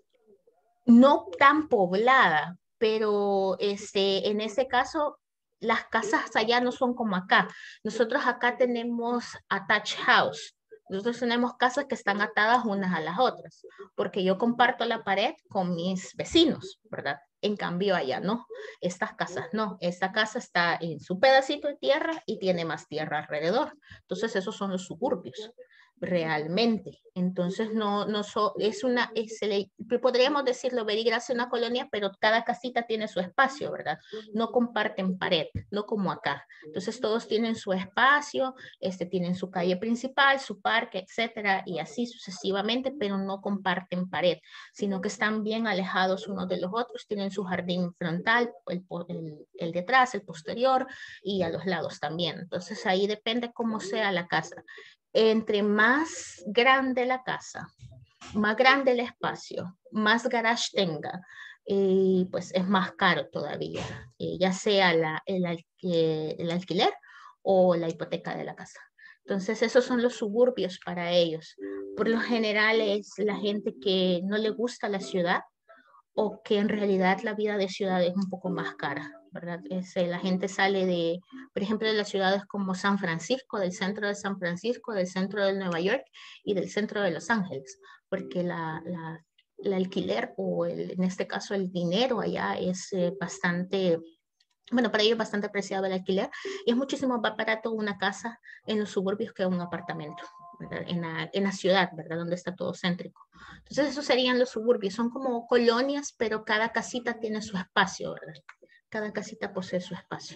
No tan poblada, pero este, en ese caso las casas allá no son como acá. Nosotros acá tenemos attached house. Nosotros tenemos casas que están atadas unas a las otras, porque yo comparto la pared con mis vecinos, ¿verdad? En cambio allá no, estas casas no. Esta casa está en su pedacito de tierra y tiene más tierra alrededor. Entonces esos son los suburbios realmente. Entonces, no, no so, es una, es, le, podríamos decirlo, verigracia una colonia, pero cada casita tiene su espacio, ¿verdad? No comparten pared, no como acá. Entonces, todos tienen su espacio, este, tienen su calle principal, su parque, etcétera, y así sucesivamente, pero no comparten pared, sino que están bien alejados unos de los otros, tienen su jardín frontal, el, el, el de atrás, el posterior, y a los lados también. Entonces, ahí depende cómo sea la casa. Entre más grande la casa, más grande el espacio, más garage tenga, eh, pues es más caro todavía, eh, ya sea la, el, eh, el alquiler o la hipoteca de la casa. Entonces esos son los suburbios para ellos. Por lo general es la gente que no le gusta la ciudad o que en realidad la vida de ciudad es un poco más cara, ¿verdad? Es, eh, la gente sale de, por ejemplo, de las ciudades como San Francisco, del centro de San Francisco, del centro de Nueva York y del centro de Los Ángeles, porque la, la, el alquiler o el, en este caso el dinero allá es eh, bastante... Bueno, para ellos es bastante apreciado el alquiler y es muchísimo más barato una casa en los suburbios que un apartamento, ¿verdad? En la, en la ciudad, ¿verdad? Donde está todo céntrico. Entonces, esos serían los suburbios. Son como colonias, pero cada casita tiene su espacio, ¿verdad? Cada casita posee su espacio.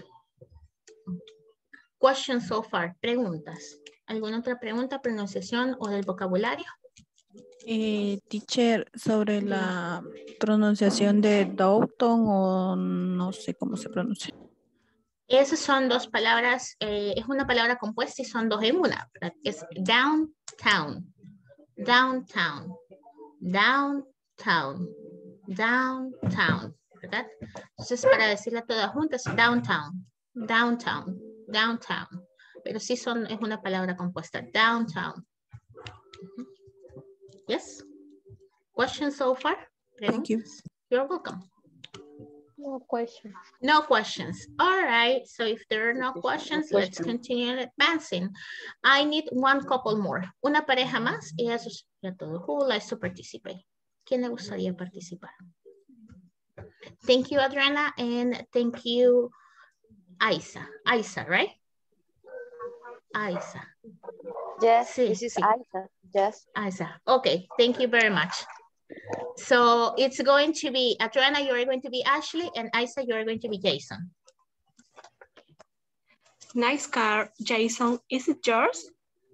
Questions so far. Preguntas. ¿Alguna otra pregunta, pronunciación o del vocabulario? Eh, teacher, sobre la pronunciación de Downton o no sé cómo se pronuncia. Esas son dos palabras, eh, es una palabra compuesta y son dos en una, ¿verdad? Es downtown, downtown, downtown, downtown, ¿verdad? Entonces, para decirla todas juntas, downtown, downtown, downtown. Pero sí son, es una palabra compuesta, downtown. Yes? Questions so far? Thank you. You're welcome. No question. No questions. All right. So if there are no questions, No let's question. continue advancing. I need one couple more. Una pareja más y eso sería todo. Who would like to participate? ¿Quién le gustaría participar? Thank you, Adriana, and thank you, Isa. Isa, right? Isa. Yes, Sí, this is sí. Isa. Yes. Isa. Okay, thank you very much. So it's going to be, Adriana, you're going to be Ashley, and Isa, you're going to be Jason. Nice car, Jason. Is it yours?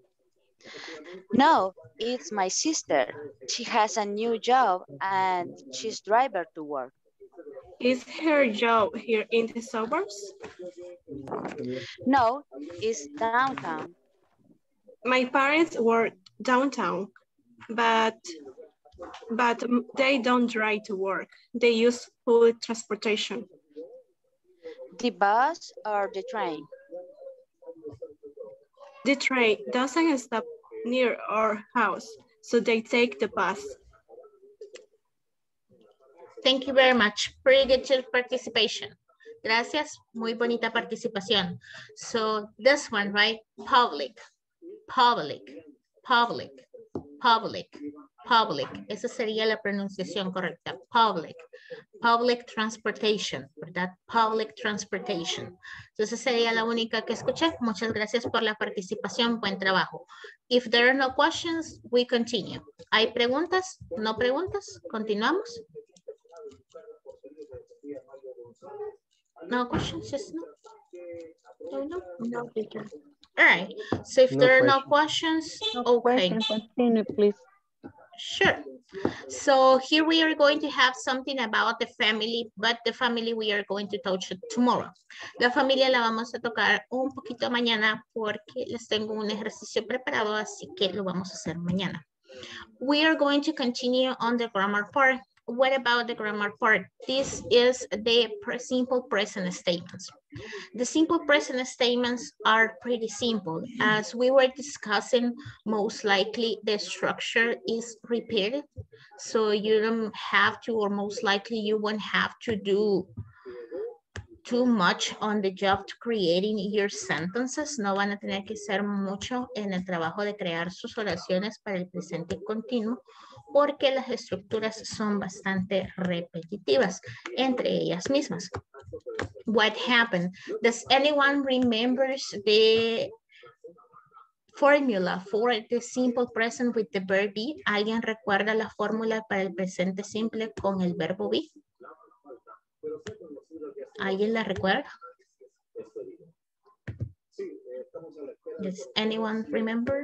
No, it's my sister. She has a new job and she's driver to work. Is her job here in the suburbs? No, it's downtown. My parents work downtown, but but they don't drive to work. They use public transportation. The bus or the train? The train doesn't stop near our house, so they take the bus. Thank you very much. Pretty good participation. Gracias. Muy bonita participación. So this one, right? Public, public, public, public, public. Esa sería la pronunciación correcta. Public, public transportation, ¿verdad? Public transportation. Entonces sería la única que escuché. Muchas gracias por la participación. Buen trabajo. If there are no questions, we continue. ¿Hay preguntas? ¿No preguntas? ¿Continuamos? No questions, yes, no? No, no, no. All right, so if No there are no question. questions, No okay. question, continue, please. Sure. So here we are going to have something about the family, but the family we are going to touch tomorrow. La familia la vamos a tocar un poquito mañana porque les tengo un ejercicio preparado, así que lo vamos a hacer mañana. We are going to continue on the grammar part. What about the grammar part? This is the pre simple present statements. The simple present statements are pretty simple. As we were discussing, most likely the structure is repeated. So you don't have to, or most likely you won't have to do too much on the job to creating your sentences. No van a tener que hacer mucho en el trabajo de crear sus oraciones para el presente continuo, porque las estructuras son bastante repetitivas entre ellas mismas. What happened? Does anyone remembers the formula for the simple present with the verb be? ¿Alguien recuerda la fórmula para el presente simple con el verbo be? ¿Alguien la recuerda? Does anyone remember?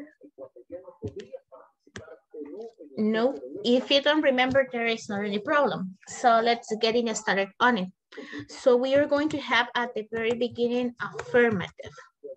No, if you don't remember, there is not any problem. So let's get in started on it. So we are going to have at the very beginning affirmative.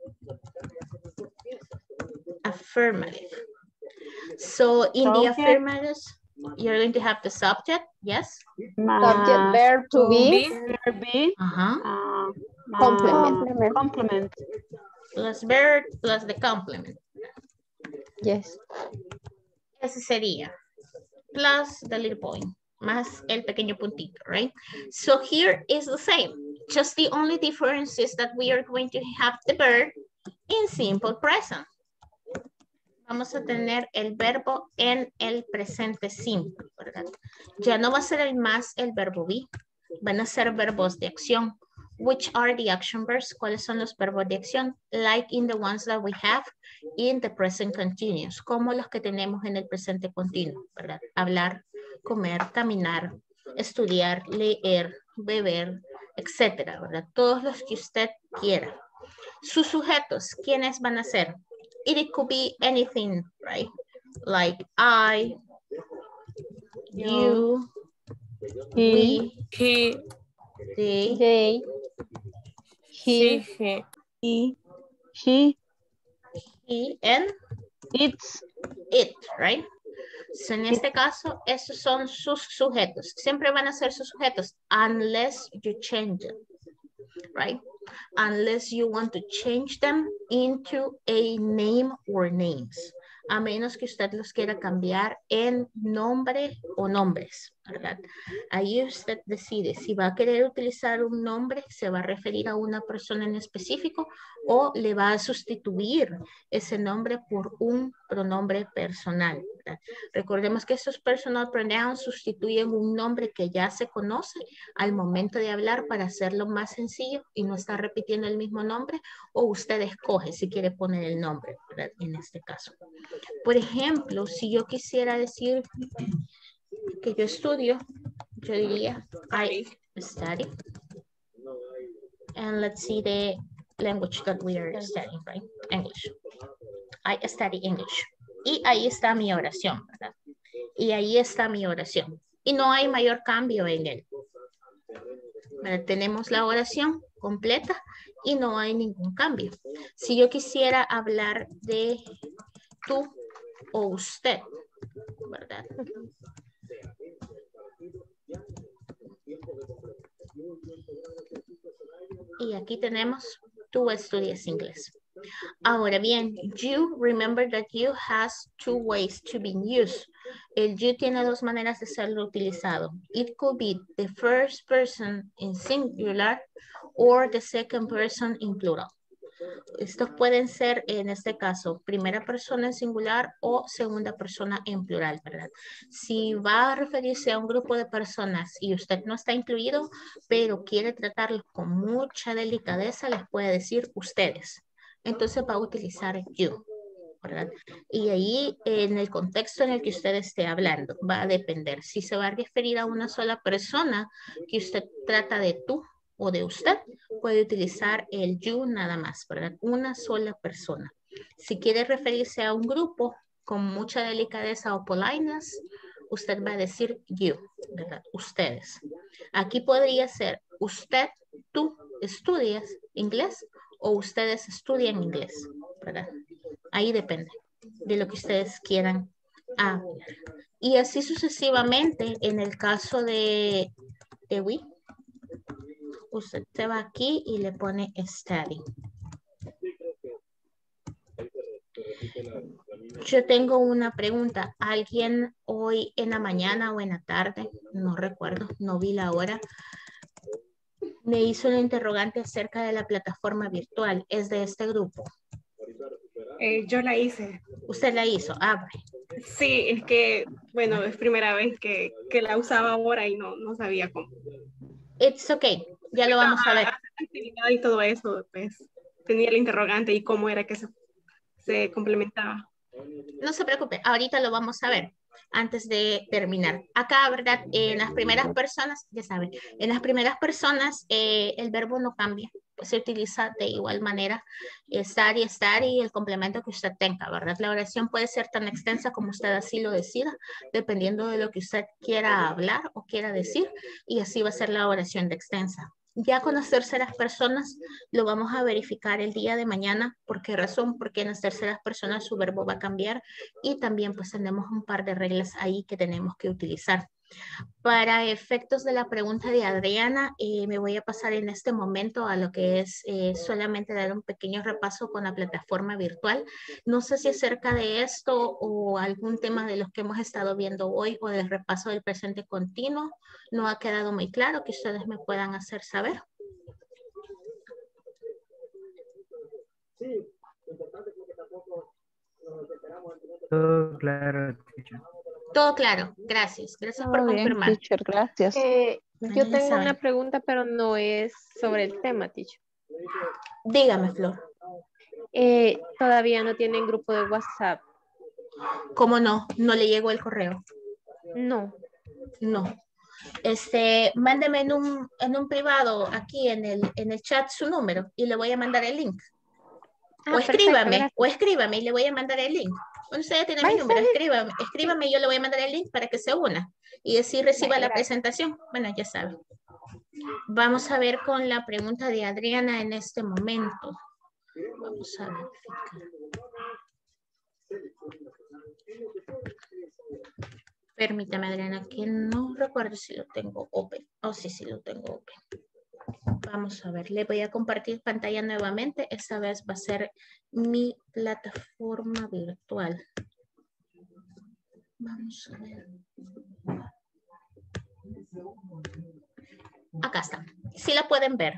Affirmative. So in the affirmatives, you're going to have the subject, yes? Subject, verb to be, Verb be, Uh-huh. uh, complement. complement. Plus verb plus the complement. Yes. Ese sería plus the little point, más el pequeño puntito, right? So here is the same. Just the only difference is that we are going to have the verb in simple present. Vamos a tener el verbo en el presente simple, ¿verdad? Ya no va a ser el más el verbo be, van a ser verbos de acción. Which are the action verbs? ¿Cuáles son los verbos de acción? Like in the ones that we have in the present continuous, como los que tenemos en el presente continuo, ¿verdad? Hablar, comer, caminar, estudiar, leer, beber, etcétera, ¿verdad? Todos los que usted quiera. Sus sujetos, ¿quiénes van a ser? It could be anything, right? Like I, you, we, He, they, They, he, he, he, He, she, he, and it's, it, right? So en este caso, esos son sus sujetos. Siempre van a ser sus sujetos, unless you change them, right? Unless you want to change them into a name or names. A menos que usted los quiera cambiar en nombre o nombres. ¿verdad? Ahí usted decide si va a querer utilizar un nombre, se va a referir a una persona en específico o le va a sustituir ese nombre por un pronombre personal, ¿verdad? Recordemos que estos personal pronouns sustituyen un nombre que ya se conoce al momento de hablar para hacerlo más sencillo y no estar repitiendo el mismo nombre, o usted escoge si quiere poner el nombre, ¿verdad? En este caso. Por ejemplo, si yo quisiera decir que yo estudio, yo diría I study. And let's see the language that we are studying, right? English. I study English. Y ahí está mi oración, ¿verdad? Y ahí está mi oración. Y no hay mayor cambio en él. ¿Verdad? Tenemos la oración completa y no hay ningún cambio. Si yo quisiera hablar de tú o usted, ¿verdad? Y aquí tenemos, tú estudias inglés. Ahora bien, you, remember that you has two ways to be used. El you tiene dos maneras de serlo utilizado. It could be the first person in singular or the second person in plural. Estos pueden ser, en este caso, primera persona en singular o segunda persona en plural, ¿verdad? Si va a referirse a un grupo de personas y usted no está incluido, pero quiere tratarlos con mucha delicadeza, les puede decir ustedes. Entonces va a utilizar you, ¿verdad? Y ahí, en el contexto en el que usted esté hablando, va a depender. Si se va a referir a una sola persona que usted trata de tú o de usted, puede utilizar el you nada más, ¿verdad? Una sola persona. Si quiere referirse a un grupo con mucha delicadeza o politeness, usted va a decir you, ¿verdad? Ustedes. Aquí podría ser usted, tú estudias inglés o ustedes estudian inglés, ¿verdad? Ahí depende de lo que ustedes quieran hablar. Y así sucesivamente, en el caso de, de we, usted se va aquí y le pone study. Yo tengo una pregunta. ¿Alguien hoy en la mañana o en la tarde, no recuerdo, no vi la hora, me hizo una interrogante acerca de la plataforma virtual? ¿Es de este grupo? Eh, yo la hice. ¿Usted la hizo? Ah, sí, es que, bueno, es primera vez que, que la usaba ahora y no, no sabía cómo. It's okay, ya lo vamos a ver. Y todo eso, pues, tenía el interrogante y cómo era que se, se complementaba. No se preocupe, ahorita lo vamos a ver antes de terminar. Acá, ¿verdad? En las primeras personas, ya saben, en las primeras personas eh, el verbo no cambia. Se utiliza de igual manera estar y estar y el complemento que usted tenga, ¿verdad? La oración puede ser tan extensa como usted así lo decida, dependiendo de lo que usted quiera hablar o quiera decir, y así va a ser la oración de extensa. Ya con las terceras personas lo vamos a verificar el día de mañana. ¿Por qué razón? Porque en las terceras personas su verbo va a cambiar y también pues tenemos un par de reglas ahí que tenemos que utilizar. Para efectos de la pregunta de Adriana, eh, me voy a pasar en este momento a lo que es eh, solamente dar un pequeño repaso con la plataforma virtual. No sé si acerca de esto o algún tema de los que hemos estado viendo hoy o del repaso del presente continuo no ha quedado muy claro, que ustedes me puedan hacer saber. Todo claro, teacher. Todo claro, gracias. Gracias Todo por bien, confirmar. teacher, gracias. Eh, Bueno, yo ya tengo saben. una pregunta, pero no es sobre el tema, teacher. Dígame, Flor. Eh, todavía no tienen grupo de WhatsApp. ¿Cómo no? ¿No le llegó el correo? No. No. Este, mándeme en un, en un privado aquí en el, en el chat su número y le voy a mandar el link. Ah, o escríbame, perfecto, o escríbame y le voy a mandar el link. Bueno, usted ya tiene mi número, escríbame, escríbame y yo le voy a mandar el link para que se una y así reciba Vale, la gracias. presentación. Bueno, ya saben. Vamos a ver con la pregunta de Adriana en este momento. Vamos a verificar. Permítame, Adriana, que no recuerdo si lo tengo open. Oh, sí, sí lo tengo open. Vamos a ver, le voy a compartir pantalla nuevamente. Esta vez va a ser mi plataforma virtual. Vamos a ver. Acá está. Sí la pueden ver.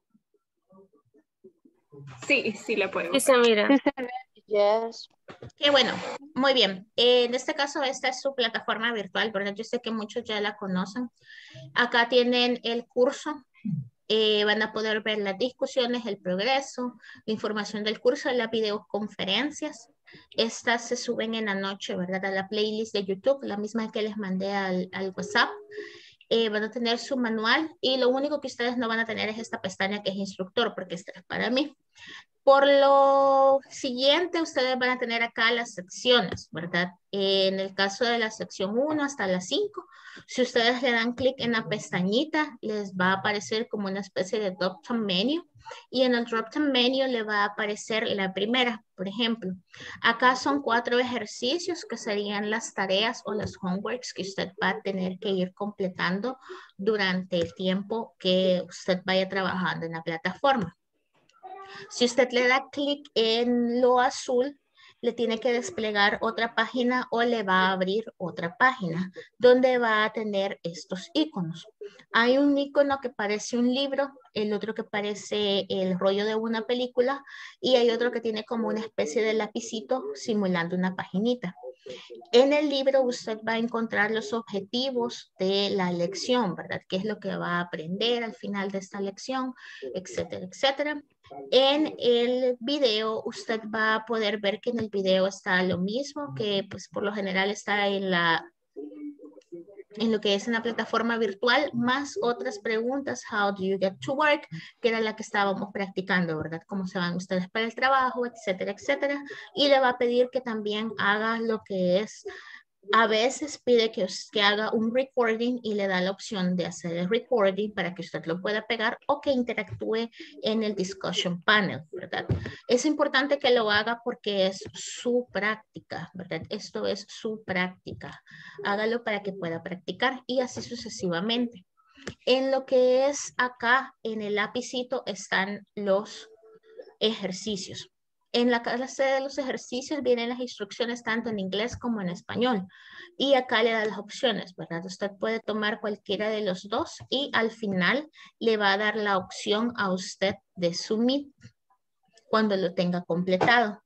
Sí, sí la puedo. Sí se mira. Yes. Qué bueno, muy bien. Eh, en este caso, esta es su plataforma virtual, ¿verdad? Yo sé que muchos ya la conocen. Acá tienen el curso. Eh, van a poder ver las discusiones, el progreso, la información del curso, las videoconferencias. Estas se suben en la noche, ¿verdad? A la playlist de YouTube, la misma que les mandé al, al WhatsApp. Eh, van a tener su manual y lo único que ustedes no van a tener es esta pestaña que es instructor, porque esta es para mí. Por lo siguiente, ustedes van a tener acá las secciones, ¿verdad? En el caso de la sección uno hasta la cinco, si ustedes le dan clic en la pestañita, les va a aparecer como una especie de drop-down menu. Y en el drop-down menu le va a aparecer la primera, por ejemplo. Acá son cuatro ejercicios que serían las tareas o las homeworks que usted va a tener que ir completando durante el tiempo que usted vaya trabajando en la plataforma. Si usted le da clic en lo azul, le tiene que desplegar otra página o le va a abrir otra página donde va a tener estos iconos. Hay un icono que parece un libro, el otro que parece el rollo de una película y hay otro que tiene como una especie de lapicito simulando una paginita. En el libro usted va a encontrar los objetivos de la lección, ¿verdad? ¿Qué es lo que va a aprender al final de esta lección? Etcétera, etcétera. En el video usted va a poder ver que en el video está lo mismo que pues por lo general está en la en lo que es una plataforma virtual, más otras preguntas, how do you get to work, que era la que estábamos practicando, ¿verdad? Cómo se van ustedes para el trabajo, etcétera, etcétera. Y le va a pedir que también haga lo que es, a veces pide que, que haga un recording y le da la opción de hacer el recording para que usted lo pueda pegar o que interactúe en el discussion panel, ¿verdad? Es importante que lo haga porque es su práctica, ¿verdad? Esto es su práctica. Hágalo para que pueda practicar y así sucesivamente. En lo que es acá, en el lapicito, están los ejercicios. En la clase de los ejercicios vienen las instrucciones tanto en inglés como en español. Y acá le da las opciones, ¿verdad? Usted puede tomar cualquiera de los dos y al final le va a dar la opción a usted de submit cuando lo tenga completado.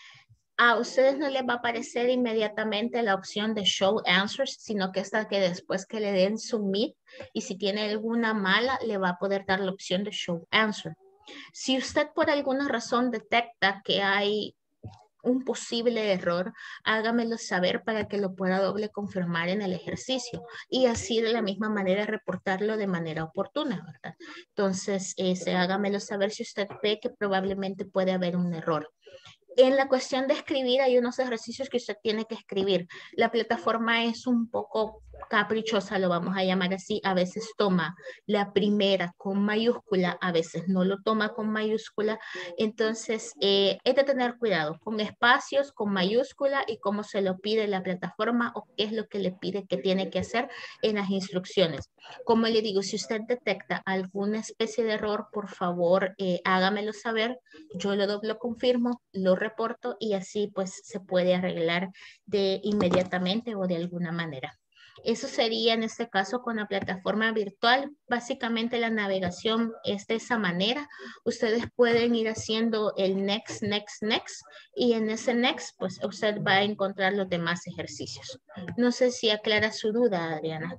A ustedes no les va a aparecer inmediatamente la opción de show answers, sino que hasta que después que le den submit y si tiene alguna mala, le va a poder dar la opción de show answer. Si usted por alguna razón detecta que hay un posible error, hágamelo saber para que lo pueda doble confirmar en el ejercicio y así de la misma manera reportarlo de manera oportuna, ¿verdad? Entonces, ese, hágamelo saber si usted ve que probablemente puede haber un error. En la cuestión de escribir hay unos ejercicios que usted tiene que escribir. La plataforma es un poco caprichosa, lo vamos a llamar así. A veces toma la primera con mayúscula, a veces no lo toma con mayúscula. Entonces, eh, es de tener cuidado con espacios, con mayúscula y cómo se lo pide la plataforma o qué es lo que le pide que tiene que hacer en las instrucciones. Como le digo, si usted detecta alguna especie de error, por favor, eh, hágamelo saber. Yo lo lo confirmo, lo reporto y así pues se puede arreglar de inmediatamente o de alguna manera. Eso sería en este caso con la plataforma virtual. Básicamente la navegación es de esa manera. Ustedes pueden ir haciendo el next, next, next y en ese next pues usted va a encontrar los demás ejercicios. No sé si aclara su duda, Adriana.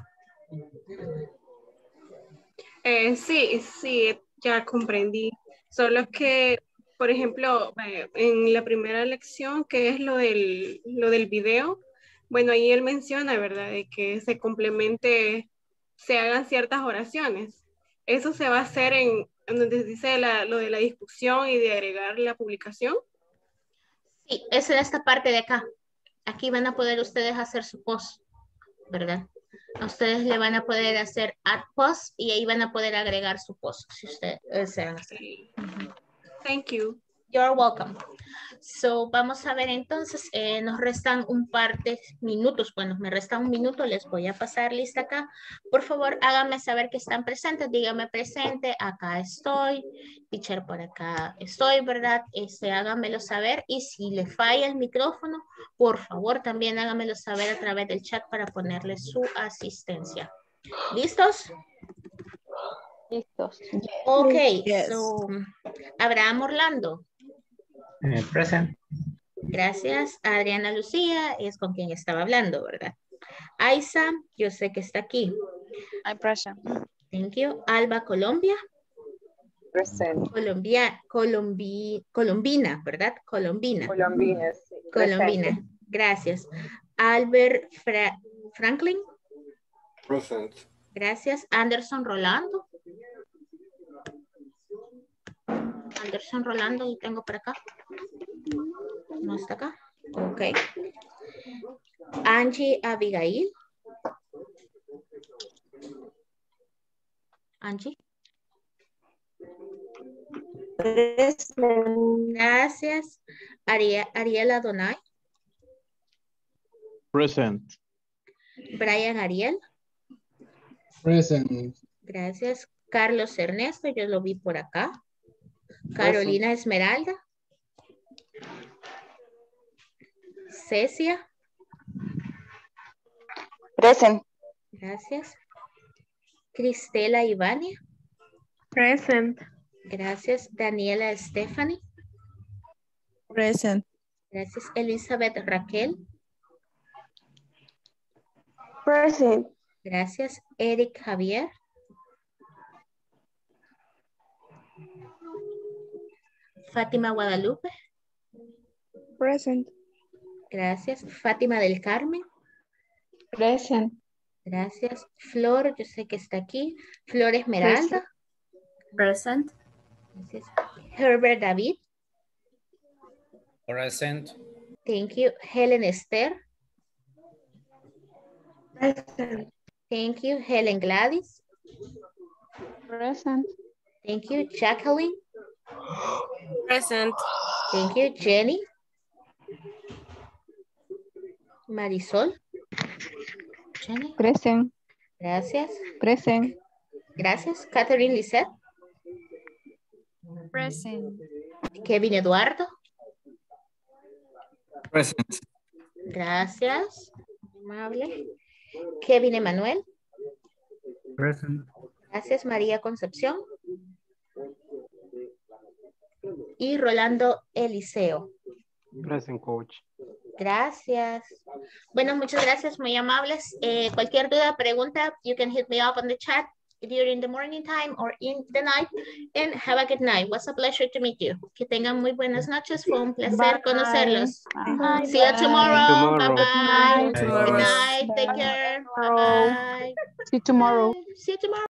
Eh, sí, sí, ya comprendí. Solo que, por ejemplo, eh, en la primera lección, que es lo del, lo del video, bueno, ahí él menciona, ¿verdad? De que se complemente, se hagan ciertas oraciones. Eso se va a hacer en, en donde dice la, lo de la discusión y de agregar la publicación. Sí, es en esta parte de acá. Aquí van a poder ustedes hacer su post, ¿verdad? A ustedes le van a poder hacer add post y ahí van a poder agregar su post si ustedes desean hacer. Thank you. You're welcome. So, vamos a ver entonces, eh, nos restan un par de minutos. Bueno, me resta un minuto, les voy a pasar lista acá. Por favor, háganme saber que están presentes. Díganme presente, acá estoy. Teacher, por acá estoy, ¿verdad? Este, háganmelo saber. Y si le falla el micrófono, por favor, también háganmelo saber a través del chat para ponerle su asistencia. ¿Listos? Listos. Ok, Yes. so, Abraham Orlando. Eh, present. Gracias. Adriana Lucía es con quien estaba hablando, ¿verdad? Aiza, yo sé que está aquí. I'm present. Thank you. Alba Colombia. Present. Colombia, Colombi, Colombina, ¿verdad? Colombina. Colombina, sí. Colombina. Presente. Gracias. Albert Fra- Franklin. Present. Gracias. Anderson Rolando. Anderson Rolando, lo tengo por acá. No está acá. Ok. Angie Abigail. Angie. Gracias. Aria- Ariela Donay. Present. Brian Ariel. Present. Gracias. Carlos Ernesto, yo lo vi por acá. Carolina Esmeralda. Cecia. Present. Gracias. Cristela Ivania. Present. Gracias. Daniela Stephanie. Present. Gracias. Elizabeth Raquel. Present. Gracias. Eric Javier. Fátima Guadalupe. Present. Gracias. Fátima del Carmen. Present. Gracias. Flor, yo sé que está aquí. Flor Esmeralda. Present. Gracias. Herbert David. Present. Thank you. Helen Esther. Present. Thank you. Helen Gladys. Present. Thank you. Jacqueline. Present. Thank you. Jenny. Marisol. Jenny. Present. Gracias. Present. Gracias. Catherine Lisette. Present. Kevin Eduardo. Present. Gracias. Amable. Kevin Emanuel. Present. Gracias. María Concepción. Y Rolando Eliseo. Present, coach. Gracias. Bueno, muchas gracias, muy amables. Eh, cualquier duda, pregunta, you can hit me up on the chat during the morning time or in the night. And have a good night. Was a pleasure to meet you. Que tengan muy buenas noches. Fue un placer Bye. conocerlos. Bye. See you tomorrow. Tomorrow. Bye-bye. Tomorrow. Good night. Take Bye. care. Tomorrow. Bye-bye. See you tomorrow. See you tomorrow.